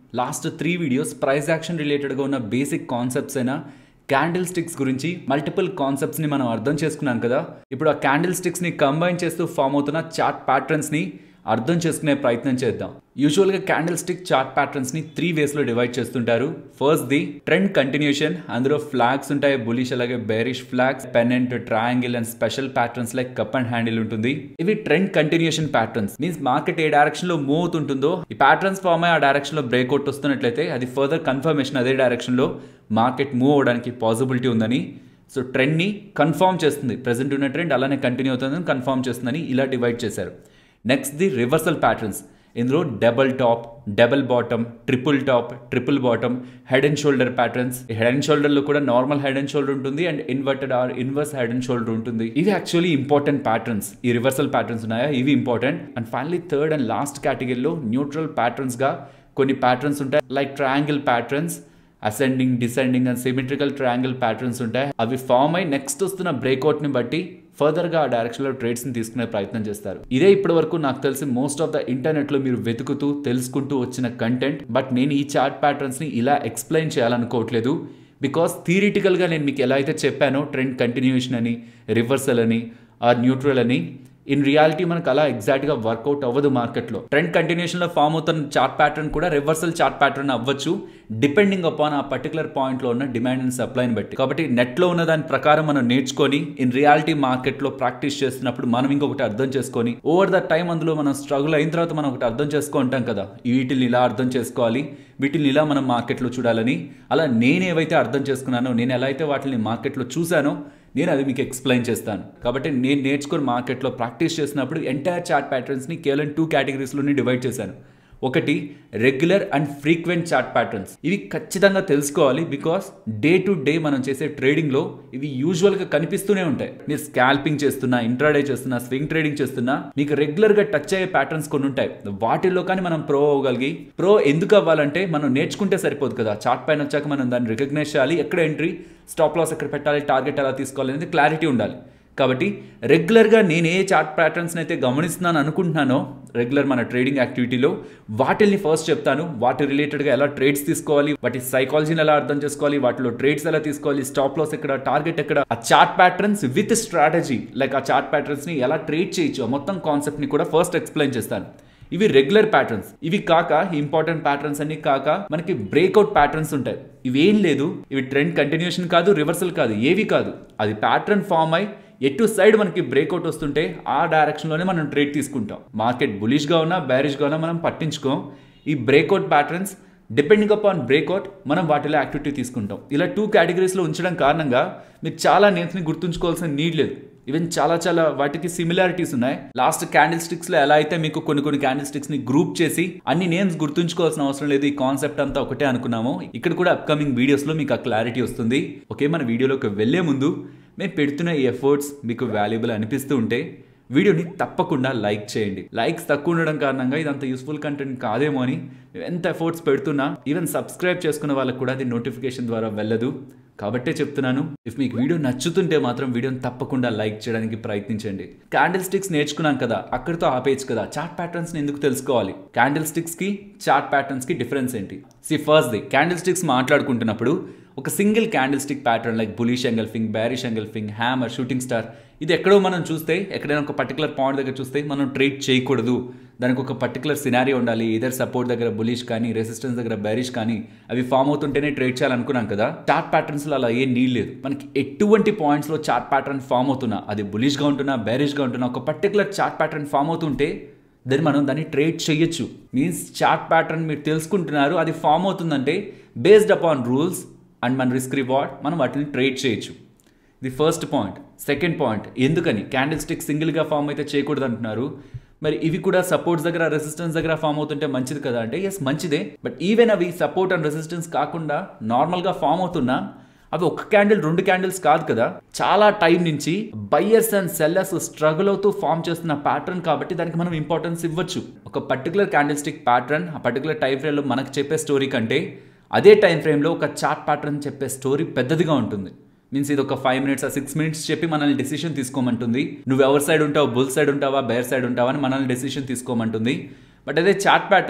Last 3 videos price action రిలేటెడ్గా ఉన్న basic concepts అయినా క్యాండిల్ స్టిక్స్ గురించి మల్టిపుల్ కాన్సెప్ట్స్ని మనం అర్థం చేసుకున్నాం కదా. ఇప్పుడు ఆ క్యాండిల్ స్టిక్స్ని కంబైన్ చేస్తూ ఫామ్ అవుతున్న చార్ట్ ప్యాటర్న్స్ని అర్థం చేసుకునే ప్రయత్నం చేద్దాం. యూజువల్గా క్యాండిల్ స్టిక్ చార్ట్ ప్యాటర్న్స్ని 3 వేస్లో డివైడ్ చేస్తుంటారు. ఫస్ట్ ది ట్రెండ్ కంటిన్యూషన్, అందులో ఫ్లాగ్స్ ఉంటాయి, బులిష్ అలాగే bearish flags, pennant, triangle and special patterns like cup and handle ఉంటుంది. ఇవి trend continuation patterns. Means market ఏ డైరెక్షన్ లో మూవ్ అవుతుంటుందో ఈ ప్యాటర్న్స్ ఫామ్ అయ్యి ఆ డైరెక్షన్ లో బ్రేక్అవుట్ వస్తున్నట్లయితే అది ఫర్దర్ కన్ఫర్మేషన్ అదే డైరెక్షన్ లో మార్కెట్ మూవ్ అవడానికి పాసిబిలిటీ ఉందని. సో ట్రెండ్ని కన్ఫర్మ్ చేస్తుంది, ప్రెసెంట్ ఉన్న ట్రెండ్ అలానే కంటిన్యూ అవుతుందని కన్ఫర్మ్ చేస్తుందని ఇలా డివైడ్ చేశారు. Next the reversal patterns. ఇందులో double top, double bottom, triple top, triple bottom, head and shoulder patterns. Head and షోల్డర్లో కూడా నార్మల్ హెడ్ అండ్ షోల్డర్ ఉంటుంది and inverted or inverse head and shoulder ఉంటుంది. ఇవి actually important patterns. ఈ reversal patterns ఉన్నాయా ఇవి important. And finally third and last కేటగిరీలో neutral ప్యాటర్న్స్గా కొన్ని ప్యాటర్న్స్ ఉంటాయి. Like triangle patterns, ascending, descending and symmetrical triangle patterns ఉంటాయి. అవి ఫామ్ అయి నెక్స్ట్ వస్తున్న బ్రేక్అవుట్ని బట్టి ఫర్దర్గా ఆ డైరెక్షన్లో ట్రేడ్స్ని తీసుకునే ప్రయత్నం చేస్తారు. ఇదే ఇప్పటి వరకు నాకు తెలిసి మోస్ట్ ఆఫ్ ద ఇంటర్నెట్లో మీరు వెతుకుతూ తెలుసుకుంటూ వచ్చిన కంటెంట్. బట్ నేను ఈ చార్ట్ ప్యాటర్న్స్ని ఇలా ఎక్స్ప్లెయిన్ చేయాలనుకోవట్లేదు. బికాస్ థియరిటికల్గా నేను మీకు ఎలా అయితే చెప్పానో ట్రెండ్ కంటిన్యూషన్ అని, రివర్సల్ అని, ఆర్ న్యూట్రల్ అని, ఇన్ రియాలిటీ మనకు అలా ఎగ్జాక్ట్గా వర్కౌట్ అవ్వదు మార్కెట్లో. ట్రెండ్ కంటిన్యూషన్లో ఫామ్ అవుతున్న చార్ట్ ప్యాటర్న్ కూడా రివర్సల్ చార్ట్ ప్యాటర్న్ అవ్వచ్చు, డిపెండింగ్ అపాన్ ఆ పర్టికులర్ పాయింట్లో ఉన్న డిమాండ్ అండ్ సప్లైని బట్టి. కాబట్టి నెట్లో ఉన్న దాని ప్రకారం మనం నేర్చుకొని ఇన్ రియాలిటీ మార్కెట్లో ప్రాక్టీస్ చేస్తున్నప్పుడు మనం ఇంకొకటి అర్థం చేసుకొని ఓవర్ ద టైం అందులో మనం స్ట్రగుల్ అయిన తర్వాత మనం ఒకటి అర్థం చేసుకుంటాం కదా, వీటిని ఇలా అర్థం చేసుకోవాలి, వీటిని ఇలా మనం మార్కెట్లో చూడాలని. అలా నేనేవైతే అర్థం చేసుకున్నానో, నేను ఎలా అయితే వాటిని మార్కెట్లో చూశానో నేను అది మీకు ఎక్స్ప్లెయిన్ చేస్తాను. కాబట్టి నేను నేర్చుకుని మార్కెట్లో ప్రాక్టీస్ చేసినప్పుడు ఎంటైర్ చార్ట్ ప్యాటర్న్స్ని కేవలం 2 కేటగిరీస్లోనే డివైడ్ చేశాను. ఒకటి regular and frequent chart patterns. ఇవి ఖచ్చితంగా తెలుసుకోవాలి. బికాస్ డే టు డే మనం చేసే ట్రేడింగ్లో ఇవి యూజువల్గా కనిపిస్తూనే ఉంటాయి. మీరు స్కాల్పింగ్ చేస్తున్నా, ఇంట్రాడే చేస్తున్నా, స్వింగ్ ట్రేడింగ్ చేస్తున్నా మీకు రెగ్యులర్గా టచ్ అయ్యే ప్యాటర్న్స్ కొన్ని ఉంటాయి. వాటిల్లో కానీ మనం ప్రో అవ్వగలిగి, ప్రో ఎందుకు అవ్వాలంటే మనం నేర్చుకుంటే సరిపోదు కదా, చార్ట్ పైన వచ్చాక మనం దాన్ని రికగ్నైజ్ చేయాలి. ఎక్కడ ఎంట్రీ, స్టాప్ లాస్ ఎక్కడ పెట్టాలి, టార్గెట్ ఎలా తీసుకోవాలి అనేది క్లారిటీ ఉండాలి. కాబట్టి రెగ్యులర్గా నేను ఏ చార్ట్ ప్యాటర్న్స్ని అయితే గమనిస్తున్నాను అనుకుంటున్నానో రెగ్యులర్ మన ట్రేడింగ్ యాక్టివిటీలో వాటిల్ని ఫస్ట్ చెప్తాను. వాటి రిలేటెడ్గా ఎలా ట్రేడ్స్ తీసుకోవాలి, వాటి సైకాలజీని ఎలా అర్థం చేసుకోవాలి, వాటిలో ట్రేడ్స్ ఎలా తీసుకోవాలి, స్టాప్ లాస్ ఎక్కడ, టార్గెట్ ఎక్కడ, ఆ chart patterns with strategy like ఆ చార్ట్ ప్యాటర్న్స్ని ఎలా ట్రేడ్ చేయొచ్చు ఆ మొత్తం కాన్సెప్ట్ని కూడా ఫస్ట్ ఎక్స్ప్లెయిన్ చేస్తాను. ఇవి రెగ్యులర్ ప్యాటర్న్స్. ఇవి కాక ఇంపార్టెంట్ ప్యాటర్న్స్ అన్ని కాక మనకి బ్రేక్అవుట్ ప్యాటర్న్స్ ఉంటాయి. ఇవేం లేదు, ఇవి ట్రెండ్ కంటిన్యూషన్ కాదు, రివర్సల్ కాదు, ఏవి కాదు. అది ప్యాటర్న్ ఫామ్ అయి ఎటు సైడ్ మనకి బ్రేక్అవుట్ వస్తుంటే ఆ డైరెక్షన్లోనే మనం ట్రేడ్ తీసుకుంటాం. మార్కెట్ బులిష్గా ఉన్నా, బ్యారిష్గా ఉన్నా మనం పట్టించుకోం. ఈ breakout patterns depending upon breakout మనం వాటిలో యాక్టివిటీ తీసుకుంటాం. ఇలా 2 కేటగిరీస్లో ఉంచడం కారణంగా మీరు చాలా నేమ్స్ని గుర్తుంచుకోవాల్సిన నీడ్ లేదు. ఈవెన్ చాలా వాటికి సిమిలారిటీస్ ఉన్నాయి. లాస్ట్ క్యాండిల్ స్టిక్స్లో ఎలా అయితే మీకు కొన్ని క్యాండిల్ స్టిక్స్ని గ్రూప్ చేసి అన్ని నేమ్స్ గుర్తుంచుకోవాల్సిన అవసరం లేదు, ఈ కాన్సెప్ట్ అంతా ఒకటే అనుకున్నాము. ఇక్కడ కూడా అప్కమింగ్ వీడియోస్లో మీకు ఆ క్లారిటీ వస్తుంది. ఓకే, మన వీడియోలోకి వెళ్ళే ముందు మేము పెడుతున్న ఈ ఎఫర్ట్స్ మీకు వాల్యుబుల్ అనిపిస్తూ ఉంటే వీడియోని తప్పకుండా లైక్ చేయండి. లైక్స్ తక్కువ ఉండడం కారణంగా ఇదంత యూస్ఫుల్ కంటెంట్ కాదేమో అని ఎంత ఎఫర్ట్స్ పెడుతున్నా ఈవెన్ సబ్స్క్రైబ్ చేసుకున్న వాళ్ళకు కూడా అది నోటిఫికేషన్ ద్వారా వెళ్ళదు. కాబట్టే చెప్తున్నాను, ఇఫ్ మీకు వీడియో నచ్చుతుంటే మాత్రం వీడియోని తప్పకుండా లైక్ చేయడానికి ప్రయత్నించండి. క్యాండిల్ స్టిక్స్ నేర్చుకున్నాం కదా, అక్కడితో ఆపేయచ్చు కదా. చార్ట్ ప్యాటర్న్స్ని ఎందుకు తెలుసుకోవాలి? క్యాండిల్ స్టిక్స్కి చార్ట్ ప్యాటర్న్స్కి డిఫరెన్స్ ఏంటి? ఫస్ట్ ది క్యాండిల్ స్టిక్స్ మాట్లాడుకుంటున్నప్పుడు ఒక single candle stick pattern like bullish engulfing, bearish engulfing, hammer, shooting star, ఇది ఎక్కడో మనం చూస్తే, ఎక్కడైనా ఒక పర్టికులర్ పాయింట్ దగ్గర చూస్తే మనం ట్రేడ్ చేయకూడదు. దానికి ఒక పర్టికులర్ సినారియో ఉండాలి. ఇదర్ సపోర్ట్ దగ్గర బులిష్ కానీ, రెసిస్టెన్స్ దగ్గర బ్యారిష్ కానీ అవి ఫామ్ అవుతుంటేనే ట్రేడ్ చేయాలనుకున్నాం కదా. చార్ట్ ప్యాటర్న్స్లో అలా ఏం నీడ్ లేదు. మనకి ఎటువంటి పాయింట్స్లో చార్ట్ ప్యాటర్న్ ఫామ్ అవుతున్నా, అది బులిష్గా ఉంటున్నా, బ్యారిష్గా ఉంటున్నా, ఒక పర్టికులర్ చార్ట్ ప్యాటర్న్ ఫామ్ అవుతుంటే మనం దాన్ని ట్రేడ్ చేయొచ్చు. మీన్స్ చార్ట్ ప్యాటర్న్ మీరు తెలుసుకుంటున్నారు, అది ఫామ్ అవుతుందంటే బేస్డ్ అపాన్ రూల్స్ అండ్ మన రిస్క్ రివార్డ్ మనం వాటిని ట్రేడ్ చేయొచ్చు. ఇది ఫస్ట్ పాయింట్. సెకండ్ పాయింట్, ఎందుకని క్యాండిల్ స్టిక్ సింగిల్గా ఫామ్ అయితే చేయకూడదు అంటున్నారు. మరి ఇవి కూడా సపోర్ట్స్ దగ్గర, రెసిస్టెన్స్ దగ్గర ఫామ్ అవుతుంటే మంచిది కదా అంటే ఎస్ మంచిదే. బట్ ఈవెన్ అవి సపోర్ట్ అండ్ రెసిస్టెన్స్ కాకుండా నార్మల్గా ఫామ్ అవుతున్నా అవి ఒక క్యాండిల్ 2 క్యాండిల్స్ కాదు కదా, చాలా టైం నుంచి బయ్యర్స్ అండ్ సెల్లర్స్ స్ట్రగుల్ అవుతూ ఫామ్ చేస్తున్న ప్యాటర్న్. కాబట్టి దానికి మనం ఇంపార్టెన్స్ ఇవ్వచ్చు. ఒక పర్టికులర్ క్యాండిల్ స్టిక్ ప్యాటర్న్ ఆ పర్టికులర్ టైం ఫ్రేమ్లో మనకు చెప్పే స్టోరీ కంటే అదే టైం ఫ్రేమ్లో ఒక చార్ట్ ప్యాటర్న్ చెప్పే స్టోరీ పెద్దదిగా ఉంటుంది. మీన్స్ ఇది ఒక 5 minutes 6 minutes చెప్పి మనల్ని డెసిషన్ తీసుకోమంటుంది. నువ్వు ఎవరి సైడ్ ఉంటావు, బుల్ సైడ్ ఉంటావా, బేర్ సైడ్ ఉంటావా అని మనల్ని డెసిషన్ తీసుకోమంటుంది. బట్ అదే చార్ట్ ప్యాటర్న్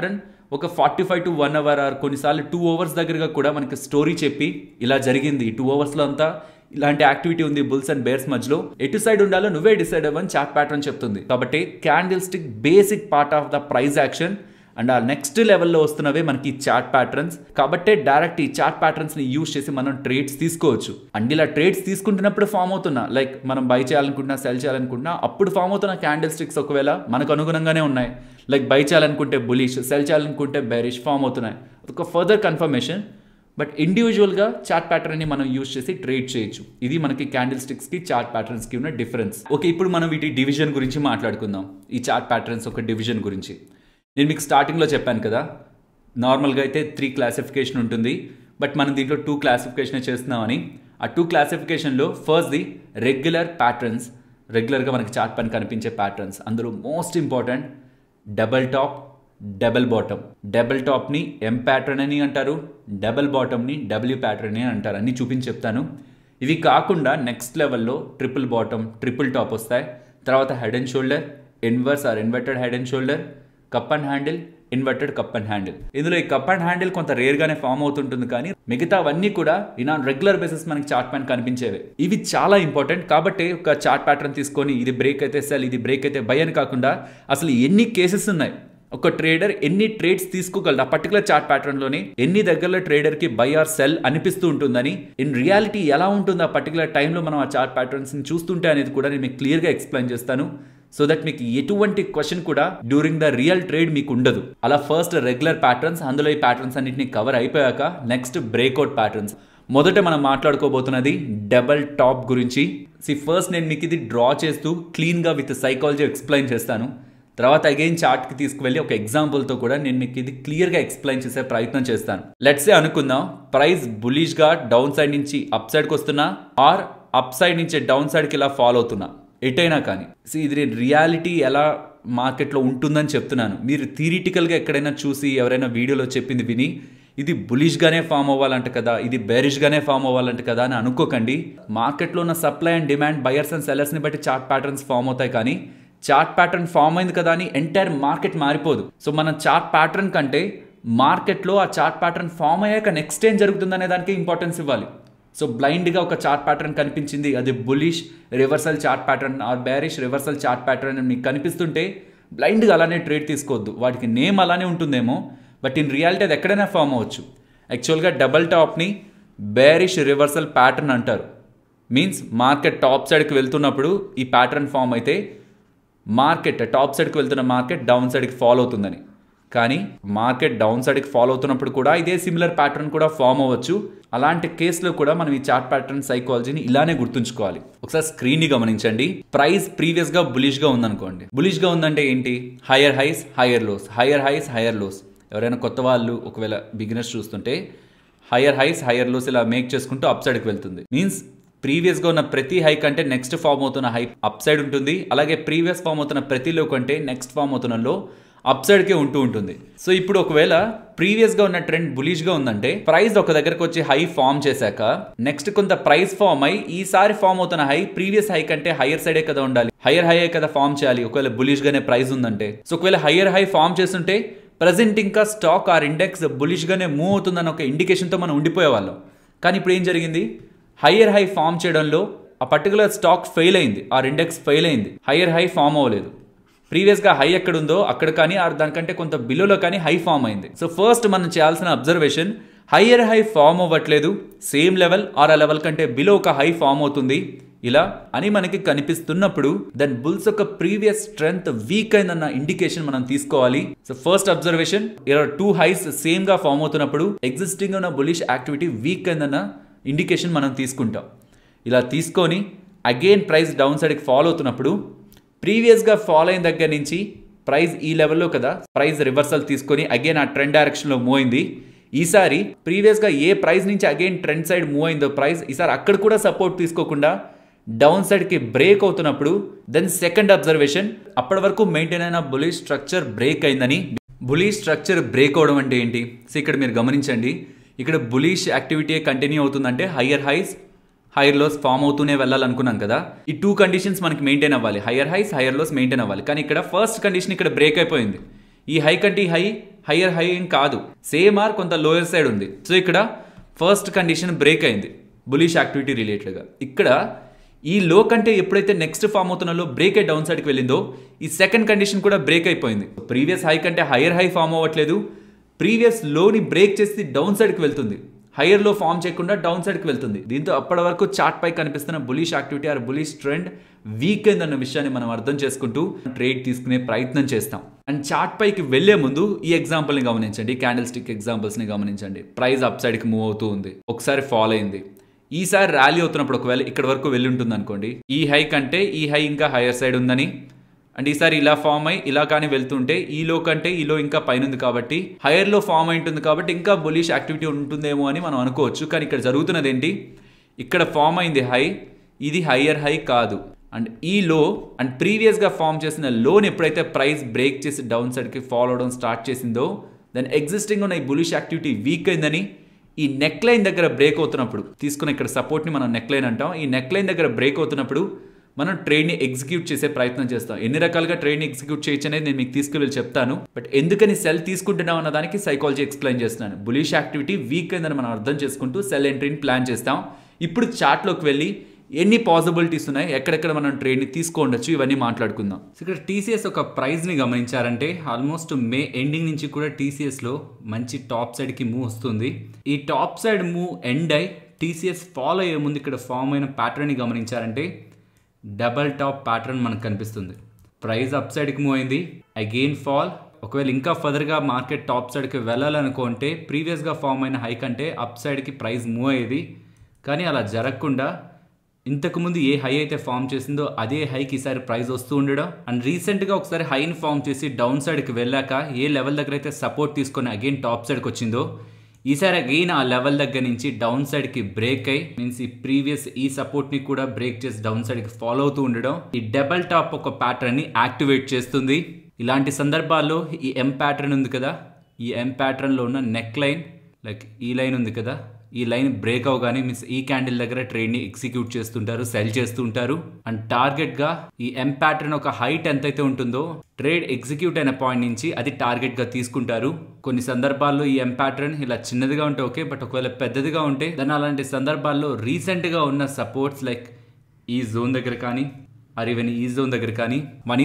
ఒక 45 to 1 hour ఆర్ కొన్నిసార్లు 2 hours దగ్గరగా కూడా మనకి స్టోరీ చెప్పి ఇలా జరిగింది 2 hours అంతా ఇలాంటి యాక్టివిటీ ఉంది బుల్స్ అండ్ బేర్స్ మధ్యలో, ఎటు సైడ్ ఉండాలో నువ్వే డిసైడ్ అవ్వని చార్ట్ ప్యాటర్న్ చెప్తుంది. కాబట్టి candle stick basic part of the price action and ఆ నెక్స్ట్ లెవెల్లో వస్తున్నవే మనకి చార్ట్ ప్యాటర్న్స్. కాబట్టి డైరెక్ట్ ఈ చార్ట్ ప్యాటర్న్స్ ని యూజ్ చేసి మనం ట్రేడ్స్ తీసుకోవచ్చు. అండ్ ఇలా ట్రేడ్స్ తీసుకుంటున్నప్పుడు ఫామ్ అవుతున్నా లైక్ మనం బై చేయాలనుకుంటున్నా సెల్ చేయాలనుకుంటున్నా అప్పుడు ఫామ్ అవుతున్న క్యాండిల్ స్టిక్స్ ఒకవేళ మనకు అనుగుణంగానే ఉన్నాయి, లైక్ బై చేయాలనుకుంటే బులిష్, సెల్ చేయాలనుకుంటే బెరిష్ ఫామ్ అవుతున్నాయి. ఒక ఫర్దర్ కన్ఫర్మేషన్. బట్ ఇండివిజువల్గా చార్ట్ ప్యాటర్న్ని మనం యూజ్ చేసి ట్రేడ్ చేయొచ్చు. ఇది మనకి క్యాండిల్ స్టిక్స్కి చార్ట్ ప్యాటర్న్స్కి ఉన్న డిఫరెన్స్. ఓకే, ఇప్పుడు మనం వీటి డివిజన్ గురించి మాట్లాడుకుందాం. ఈ చార్ట్ ప్యాటర్న్స్ ఒక డివిజన్ గురించి నేను మీకు స్టార్టింగ్లో చెప్పాను కదా, నార్మల్గా అయితే 3 క్లాసిఫికేషన్ ఉంటుంది, బట్ మనం దీంట్లో 2 క్లాసిఫికేషన్ చేస్తున్నామని. ఆ 2 క్లాసిఫికేషన్లో ఫస్ట్ది రెగ్యులర్ ప్యాటర్న్స్, రెగ్యులర్గా మనకి చార్ట్ పైన కనిపించే ప్యాటర్న్స్. అందులో most important double top, double bottom. Double టాప్ని ఎం ప్యాటర్న్ అని అంటారు, డబల్ బాటమ్ని డబ్ల్యూ ప్యాటర్న్ అని అంటారు. అన్నీ చూపించి చెప్తాను. ఇవి కాకుండా నెక్స్ట్ లెవెల్లో ట్రిపుల్ బాటమ్, ట్రిపుల్ టాప్ వస్తాయి. తర్వాత head and shoulder, inverse or inverted head and shoulder, cup and handle, inverted cup and handle. ఇందులో ఈ కప్ అండ్ హ్యాండిల్ కొంత రేర్గానే ఫామ్ అవుతుంటుంది, కానీ మిగతావన్నీ కూడా ఇన్ ఆన్ రెగ్యులర్ బేసిస్ మనకి చార్ట్ పైన కనిపించేవి. ఇవి చాలా ఇంపార్టెంట్. కాబట్టి ఒక చార్ట్ ప్యాటర్న్ తీసుకొని ఇది బ్రేక్ అయితే సెల్, ఇది బ్రేక్ అయితే బై అని కాకుండా అసలు ఎన్ని కేసెస్ ఉన్నాయి, ఒక ట్రేడర్ ఎన్ని ట్రేడ్స్ తీసుకోగలరు ఆ పర్టికులర్ చార్ట్ ప్యాటర్న్లోని, ఎన్ని దగ్గరలో ట్రేడర్కి బై ఆర్ సెల్ అనిపిస్తూ ఉంటుందని, ఇన్ రియాలిటీ ఎలా ఉంటుంది ఆ పర్టికులర్ టైంలో మనం ఆ చార్ట్ ప్యాటర్న్స్ని చూస్తుంటే అనేది కూడా నేను మీకు క్లియర్గా ఎక్స్ప్లెయిన్ చేస్తాను. సో దట్ మీకు ఎటువంటి క్వశ్చన్ కూడా డ్యూరింగ్ ద రియల్ ట్రేడ్ మీకు ఉండదు. అలా ఫస్ట్ రెగ్యులర్ ప్యాటర్న్స్, అందులో ఈ ప్యాటర్న్స్ అన్నింటినీ కవర్ అయిపోయాక నెక్స్ట్ బ్రేక్అవుట్ ప్యాటర్న్స్. మొదట మనం మాట్లాడుకోబోతున్నది డబల్ టాప్ గురించి. ఫస్ట్ నేను మీకు ఇది డ్రా చేస్తూ క్లీన్గా విత్ సైకాలజీ ఎక్స్ప్లెయిన్ చేస్తాను. తర్వాత అగైన్ చార్ట్కి తీసుకువెళ్ళి ఒక ఎగ్జాంపుల్తో కూడా నేను మీకు ఇది క్లియర్గా ఎక్స్ప్లెయిన్ చేసే ప్రయత్నం చేస్తాను. లెట్సే అనుకుందాం ప్రైస్ బులిష్గా డౌన్ సైడ్ నుంచి అప్ సైడ్కి వస్తున్నా ఆర్ అప్ సైడ్ నుంచి డౌన్ సైడ్కి ఇలా ఫాలో అవుతున్నా, ఎటైనా కానీ. ఇది రియాలిటీ ఎలా మార్కెట్లో ఉంటుందని చెప్తున్నాను. మీరు థియరిటికల్గా ఎక్కడైనా చూసి ఎవరైనా వీడియోలో చెప్పింది విని ఇది బులిష్గానే ఫామ్ అవ్వాలంట కదా, ఇది బేరిష్గానే ఫామ్ అవ్వాలంట కదా అని అనుకోకండి. మార్కెట్లో ఉన్న supply and demand, buyers and సెల్లర్స్ని బట్టి చార్ట్ ప్యాటర్న్స్ ఫామ్ అవుతాయి, కానీ చార్ట్ ప్యాటర్న్ ఫామ్ అయింది కదా అని ఎంటైర్ మార్కెట్ మారిపోదు. సో మన చార్ట్ ప్యాటర్న్ కంటే మార్కెట్లో ఆ చార్ట్ ప్యాటర్న్ ఫామ్ అయ్యాక నెక్స్ట్ ఏం జరుగుతుందనే దానికి ఇంపార్టెన్స్ ఇవ్వాలి. సో బ్లైండ్గా ఒక చార్ట్ ప్యాటర్న్ కనిపించింది, అది bullish reversal chart pattern or bearish reversal chart pattern మీకు కనిపిస్తుంటే బ్లైండ్గా అలానే ట్రేడ్ తీసుకోవద్దు. వాటికి నేమ్ అలానే ఉంటుందేమో, బట్ ఇన్ రియాలిటీ అది ఎక్కడైనా ఫామ్ అవ్వచ్చు. యాక్చువల్గా డబల్ టాప్ని బేరిష్ రివర్సల్ ప్యాటర్న్ అంటారు. మీన్స్ మార్కెట్ టాప్ సైడ్కి వెళ్తున్నప్పుడు ఈ ప్యాటర్న్ ఫామ్ అయితే మార్కెట్ టాప్ సైడ్కి వెళ్తున్న మార్కెట్ డౌన్ సైడ్కి ఫాలో అవుతుందని. కానీ మార్కెట్ డౌన్ సైడ్కి ఫాలో అవుతున్నప్పుడు కూడా ఇదే సిమిలర్ ప్యాటర్న్ కూడా ఫామ్ అవ్వచ్చు. అలాంటి కేసులో కూడా మనం ఈ చార్ట్ ప్యాటర్న్ సైకాలజీని ఇలానే గుర్తుంచుకోవాలి. ఒకసారి స్క్రీన్ని గమనించండి. ప్రైస్ ప్రీవియస్గా బులిష్గా ఉందనుకోండి. బులిష్గా ఉందంటే ఏంటి? Higher highs higher lows, higher highs higher lows. ఎవరైనా కొత్త వాళ్ళు ఒకవేళ బిగినర్స్ చూస్తుంటే హయ్యర్ హైస్ హయ్యర్ లోస్ ఇలా మేక్ చేసుకుంటూ అప్ సైడ్కి వెళ్తుంది. మీన్స్ ప్రీవియస్గా ఉన్న ప్రతి హై కంటే నెక్స్ట్ ఫామ్ అవుతున్న హై అప్ సైడ్ ఉంటుంది. అలాగే ప్రీవియస్ ఫామ్ అవుతున్న ప్రతి లో కంటే నెక్స్ట్ ఫామ్ అవుతున్న లో అప్ సైడ్కే ఉంటుంది. సో ఇప్పుడు ఒకవేళ ప్రీవియస్గా ఉన్న ట్రెండ్ బులిష్గా ఉందంటే ప్రైస్ ఒక దగ్గరకు వచ్చి హై ఫామ్ చేశాక నెక్స్ట్ కొంత ప్రైస్ ఫామ్ అయి ఈసారి ఫామ్ అవుతున్న హై ప్రీవియస్ హై కంటే హైయర్ సైడే కదా ఉండాలి, హైయర్ హై కదా ఫామ్ చేయాలి ఒకవేళ బులిష్గానే ప్రైస్ ఉందంటే. సో ఒకవేళ హైయర్ హై ఫామ్ చేస్తుంటే ప్రజెంట్ ఇంకా స్టాక్ ఆర్ ఇండెక్స్ బులిష్గానే మూవ్ అవుతుందని ఒక ఇండికేషన్తో మనం ఉండిపోయేవాళ్ళం. కానీ ఇప్పుడు ఏం జరిగింది? హయ్యర్ హై ఫామ్ చేయడంలో ఆ పర్టికులర్ స్టాక్ ఫెయిల్ అయింది, ఆర్ ఇండెక్స్ ఫెయిల్ అయింది, హయ్యర్ హై ఫామ్ అవ్వలేదు. ప్రీవియస్గా హై ఎక్కడ ఉందో అక్కడ కానీ ఆర్ దానికంటే కొంత బిలోలో కానీ హై ఫామ్ అయింది. సో ఫస్ట్ మనం చేయాల్సిన అబ్జర్వేషన్, హయ్యర్ హై ఫామ్ అవ్వట్లేదు, సేమ్ లెవెల్ ఆర్ ఆ లెవెల్ కంటే బిలో ఒక హై ఫామ్ అవుతుంది ఇలా అని మనకి కనిపిస్తున్నప్పుడు దెన్ బుల్స్ యొక్క ప్రీవియస్ స్ట్రెంగ్త్ వీక్ అయిందన్న ఇండికేషన్ మనం తీసుకోవాలి. సో ఫస్ట్ అబ్జర్వేషన్, ఇలా 2 హైస్ సేమ్ గా ఫామ్ అవుతున్నప్పుడు ఎగ్జిస్టింగ్ ఉన్న బులిష్ యాక్టివిటీ వీక్ అయిందన్న ఇండికేషన్ మనం తీసుకుంటాం. ఇలా తీసుకొని అగైన్ ప్రైస్ డౌన్ సైడ్కి ఫాలో అవుతున్నప్పుడు ప్రీవియస్గా ఫాలో అయిన దగ్గర నుంచి ప్రైస్ ఈ లెవెల్లో కదా ప్రైస్ రివర్సల్ తీసుకొని అగైన్ ఆ ట్రెండ్ డైరెక్షన్లో మూవ్ అయింది. ఈసారి ప్రీవియస్గా ఏ ప్రైస్ నుంచి అగైన్ ట్రెండ్ సైడ్ మూవ్ అయిందో ప్రైస్ ఈసారి అక్కడ కూడా సపోర్ట్ తీసుకోకుండా డౌన్ సైడ్కి బ్రేక్ అవుతున్నప్పుడు దెన్ సెకండ్ అబ్జర్వేషన్, అప్పటి వరకు మెయింటైన్ అయిన బులిష్ స్ట్రక్చర్ బ్రేక్ అయిందని. బులిష్ స్ట్రక్చర్ బ్రేక్ అవడం అంటే ఏంటి? సో ఇక్కడ మీరు గమనించండి, ఇక్కడ బులిష్ యాక్టివిటీ కంటిన్యూ అవుతుందంటే higher highs higher lows form అవుతూనే వెళ్ళాలనుకున్నాం కదా. ఈ 2 కండిషన్స్ మనకి మెయింటైన్ అవ్వాలి, higher highs higher lows maintain అవ్వాలి. కానీ ఇక్కడ ఫస్ట్ కండిషన్ ఇక్కడ బ్రేక్ అయిపోయింది. ఈ హై కంటే ఈ హయ్యర్ హై ఏం కాదు, సేమ్ ఆర్ కొంత లోయర్ సైడ్ ఉంది. సో ఇక్కడ ఫస్ట్ కండిషన్ బ్రేక్ అయింది బులిష్ యాక్టివిటీ రిలేటెడ్గా. ఇక్కడ ఈ లో కంటే ఎప్పుడైతే నెక్స్ట్ ఫామ్ అవుతున్న లో బ్రేక్ అయి డౌన్ సైడ్కి వెళ్ళిందో ఈ సెకండ్ కండిషన్ కూడా బ్రేక్ అయిపోయింది. ప్రీవియస్ హై కంటే హయ్యర్ హై ఫామ్ అవ్వట్లేదు, ప్రీవియస్ లోని బ్రేక్ చేసి డౌన్ సైడ్కి వెళ్తుంది, హయ్యర్ లో ఫామ్ చేయకుండా డౌన్ సైడ్కి వెళ్తుంది. దీంతో అప్పటి వరకు చార్ట్ పై కనిపిస్తున్న bullish activity or bullish trend weak అయిందన్న విషయాన్ని మనం అర్థం చేసుకుంటూ ట్రేడ్ తీసుకునే ప్రయత్నం చేస్తాం. అండ్ చార్ట్ పైకి వెళ్లే ముందు ఈ ఎగ్జాంపుల్ని గమనించండి, క్యాండిల్ స్టిక్ ఎగ్జాంపుల్స్ని గమనించండి. ప్రైస్ అప్ సైడ్కి మూవ్ అవుతూ ఉంది, ఒకసారి ఫాల్ అయింది, ఈసారి ర్యాలీ అవుతున్నప్పుడు ఒకవేళ ఇక్కడ వరకు వెళ్ళి ఉంటుంది అనుకోండి, ఈ హై కంటే ఈ హై ఇంకా హయ్యర్ సైడ్ ఉందని, అండ్ ఈసారి ఇలా ఫామ్ అయ్యి ఇలా కానీ వెళ్తుంటే ఈ లో కంటే ఈ లో ఇంకా పైన ఉంది కాబట్టి హైయర్ లో ఫామ్ అయి ఉంటుంది కాబట్టి ఇంకా బులిష్ యాక్టివిటీ ఉంటుందేమో అని మనం అనుకోవచ్చు. కానీ ఇక్కడ జరుగుతున్నది ఏంటి, ఇక్కడ ఫామ్ అయింది హై, ఇది హయ్యర్ హై కాదు. అండ్ ఈ లో అండ్ ప్రీవియస్గా ఫామ్ చేసిన లోని ఎప్పుడైతే ప్రైస్ బ్రేక్ చేసి డౌన్ సైడ్కి ఫాలో అవడం స్టార్ట్ చేసిందో దెన్ ఎగ్జిస్టింగ్ ఉన్న ఈ బులిష్ యాక్టివిటీ వీక్ అయిందని ఈ నెక్ లైన్ దగ్గర బ్రేక్ అవుతున్నప్పుడు, తీసుకున్న ఇక్కడ సపోర్ట్ని మనం నెక్ లైన్ అంటాం, ఈ నెక్ లైన్ దగ్గర బ్రేక్ అవుతున్నప్పుడు మనం ట్రేడ్ని ఎగ్జిక్యూట్ చేసే ప్రయత్నం చేస్తాం. ఎన్ని రకాలుగా ట్రేడ్ని ఎగ్జిక్యూట్ చేయొచ్చు అనేది నేను మీకు తీసుకువెళ్ళి చెప్తాను. బట్ ఎందుకని సెల్ తీసుకుంటున్నాం అన్న దానికి సైకాలజీ ఎక్స్ప్లెయిన్ చేస్తున్నాను. బులిష్ యాక్టివిటీ వీక్ అయిందని మనం అర్థం చేసుకుంటూ సెల్ ఎంట్రీని ప్లాన్ చేస్తాం. ఇప్పుడు చార్ట్లోకి వెళ్ళి ఎన్ని పాసిబిలిటీస్ ఉన్నాయి, ఎక్కడెక్కడ మనం ట్రేడ్ని తీసుకోవచ్చు, ఇవన్నీ మాట్లాడుకుందాం. ఇక్కడ టీసీఎస్ ఒక ప్రైస్ని గమనించారంటే ఆల్మోస్ట్ మే ఎండింగ్ నుంచి కూడా టీసీఎస్లో మంచి టాప్ సైడ్కి మూవ్ వస్తుంది. ఈ టాప్ సైడ్ మూవ్ ఎండ్ అయి టీసీఎస్ ఫాలో అయ్యే ముందు ఇక్కడ ఫామ్ అయిన ప్యాటర్న్ని గమనించారంటే డబల్ టాప్ ప్యాటర్న్ మనకు కనిపిస్తుంది. ప్రైస్ అప్ సైడ్కి మూవ్ అయింది, అగైన్ ఫాల్. ఒకవేళ ఇంకా ఫర్దర్గా మార్కెట్ టాప్ సైడ్కి వెళ్ళాలనుకుంటే ప్రీవియస్గా ఫామ్ అయిన హై కంటే అప్ సైడ్కి ప్రైస్ మూవ్ అయ్యేది. కానీ అలా జరగకుండా ఇంతకుముందు ఏ హై అయితే ఫామ్ చేసిందో అదే హైకి ఈసారి ప్రైస్ వస్తూ ఉండడం, అండ్ రీసెంట్గా ఒకసారి హైని ఫామ్ చేసి డౌన్ సైడ్కి వెళ్ళాక ఏ లెవెల్ దగ్గర అయితే సపోర్ట్ తీసుకొని అగైన్ టాప్ సైడ్కి వచ్చిందో ఈసారి అగైన్ ఆ లెవెల్ దగ్గర నుంచి డౌన్ సైడ్కి బ్రేక్ అయ్యి మీన్స్ ఈ ప్రీవియస్ ఈ సపోర్ట్ని కూడా బ్రేక్ చేసి డౌన్ సైడ్కి ఫాలో అవుతూ ఉండడం ఈ డబల్ టాప్ ఒక ప్యాటర్న్ని యాక్టివేట్ చేస్తుంది. ఇలాంటి సందర్భాల్లో ఈ ఎం ప్యాటర్న్ ఉంది కదా, ఈ ఎం ప్యాటర్న్లో ఉన్న నెక్ లైన్ లైక్ ఈ లైన్ ఉంది కదా, ఈ లైన్ బ్రేక్ అవగానే మీన్స్ ఈ క్యాండిల్ దగ్గర ట్రేడ్ని ఎగ్జిక్యూట్ చేస్తుంటారు, సెల్ చేస్తుంటారు. అండ్ టార్గెట్గా ఈ ఎం ప్యాటర్న్ ఒక హైట్ ఎంతైతే ఉంటుందో ట్రేడ్ ఎగ్జిక్యూట్ అయిన పాయింట్ నుంచి అది టార్గెట్గా తీసుకుంటారు. కొన్ని సందర్భాల్లో ఈ ఎం ప్యాటర్న్ ఇలా చిన్నదిగా ఉంటే ఓకే, బట్ ఒకవేళ పెద్దదిగా ఉంటే దాని అలాంటి సందర్భాల్లో రీసెంట్గా ఉన్న సపోర్ట్స్ లైక్ ఈ జోన్ దగ్గర కానీ ఆర్ ఈవెన్ ఈ జోన్ దగ్గర కానీ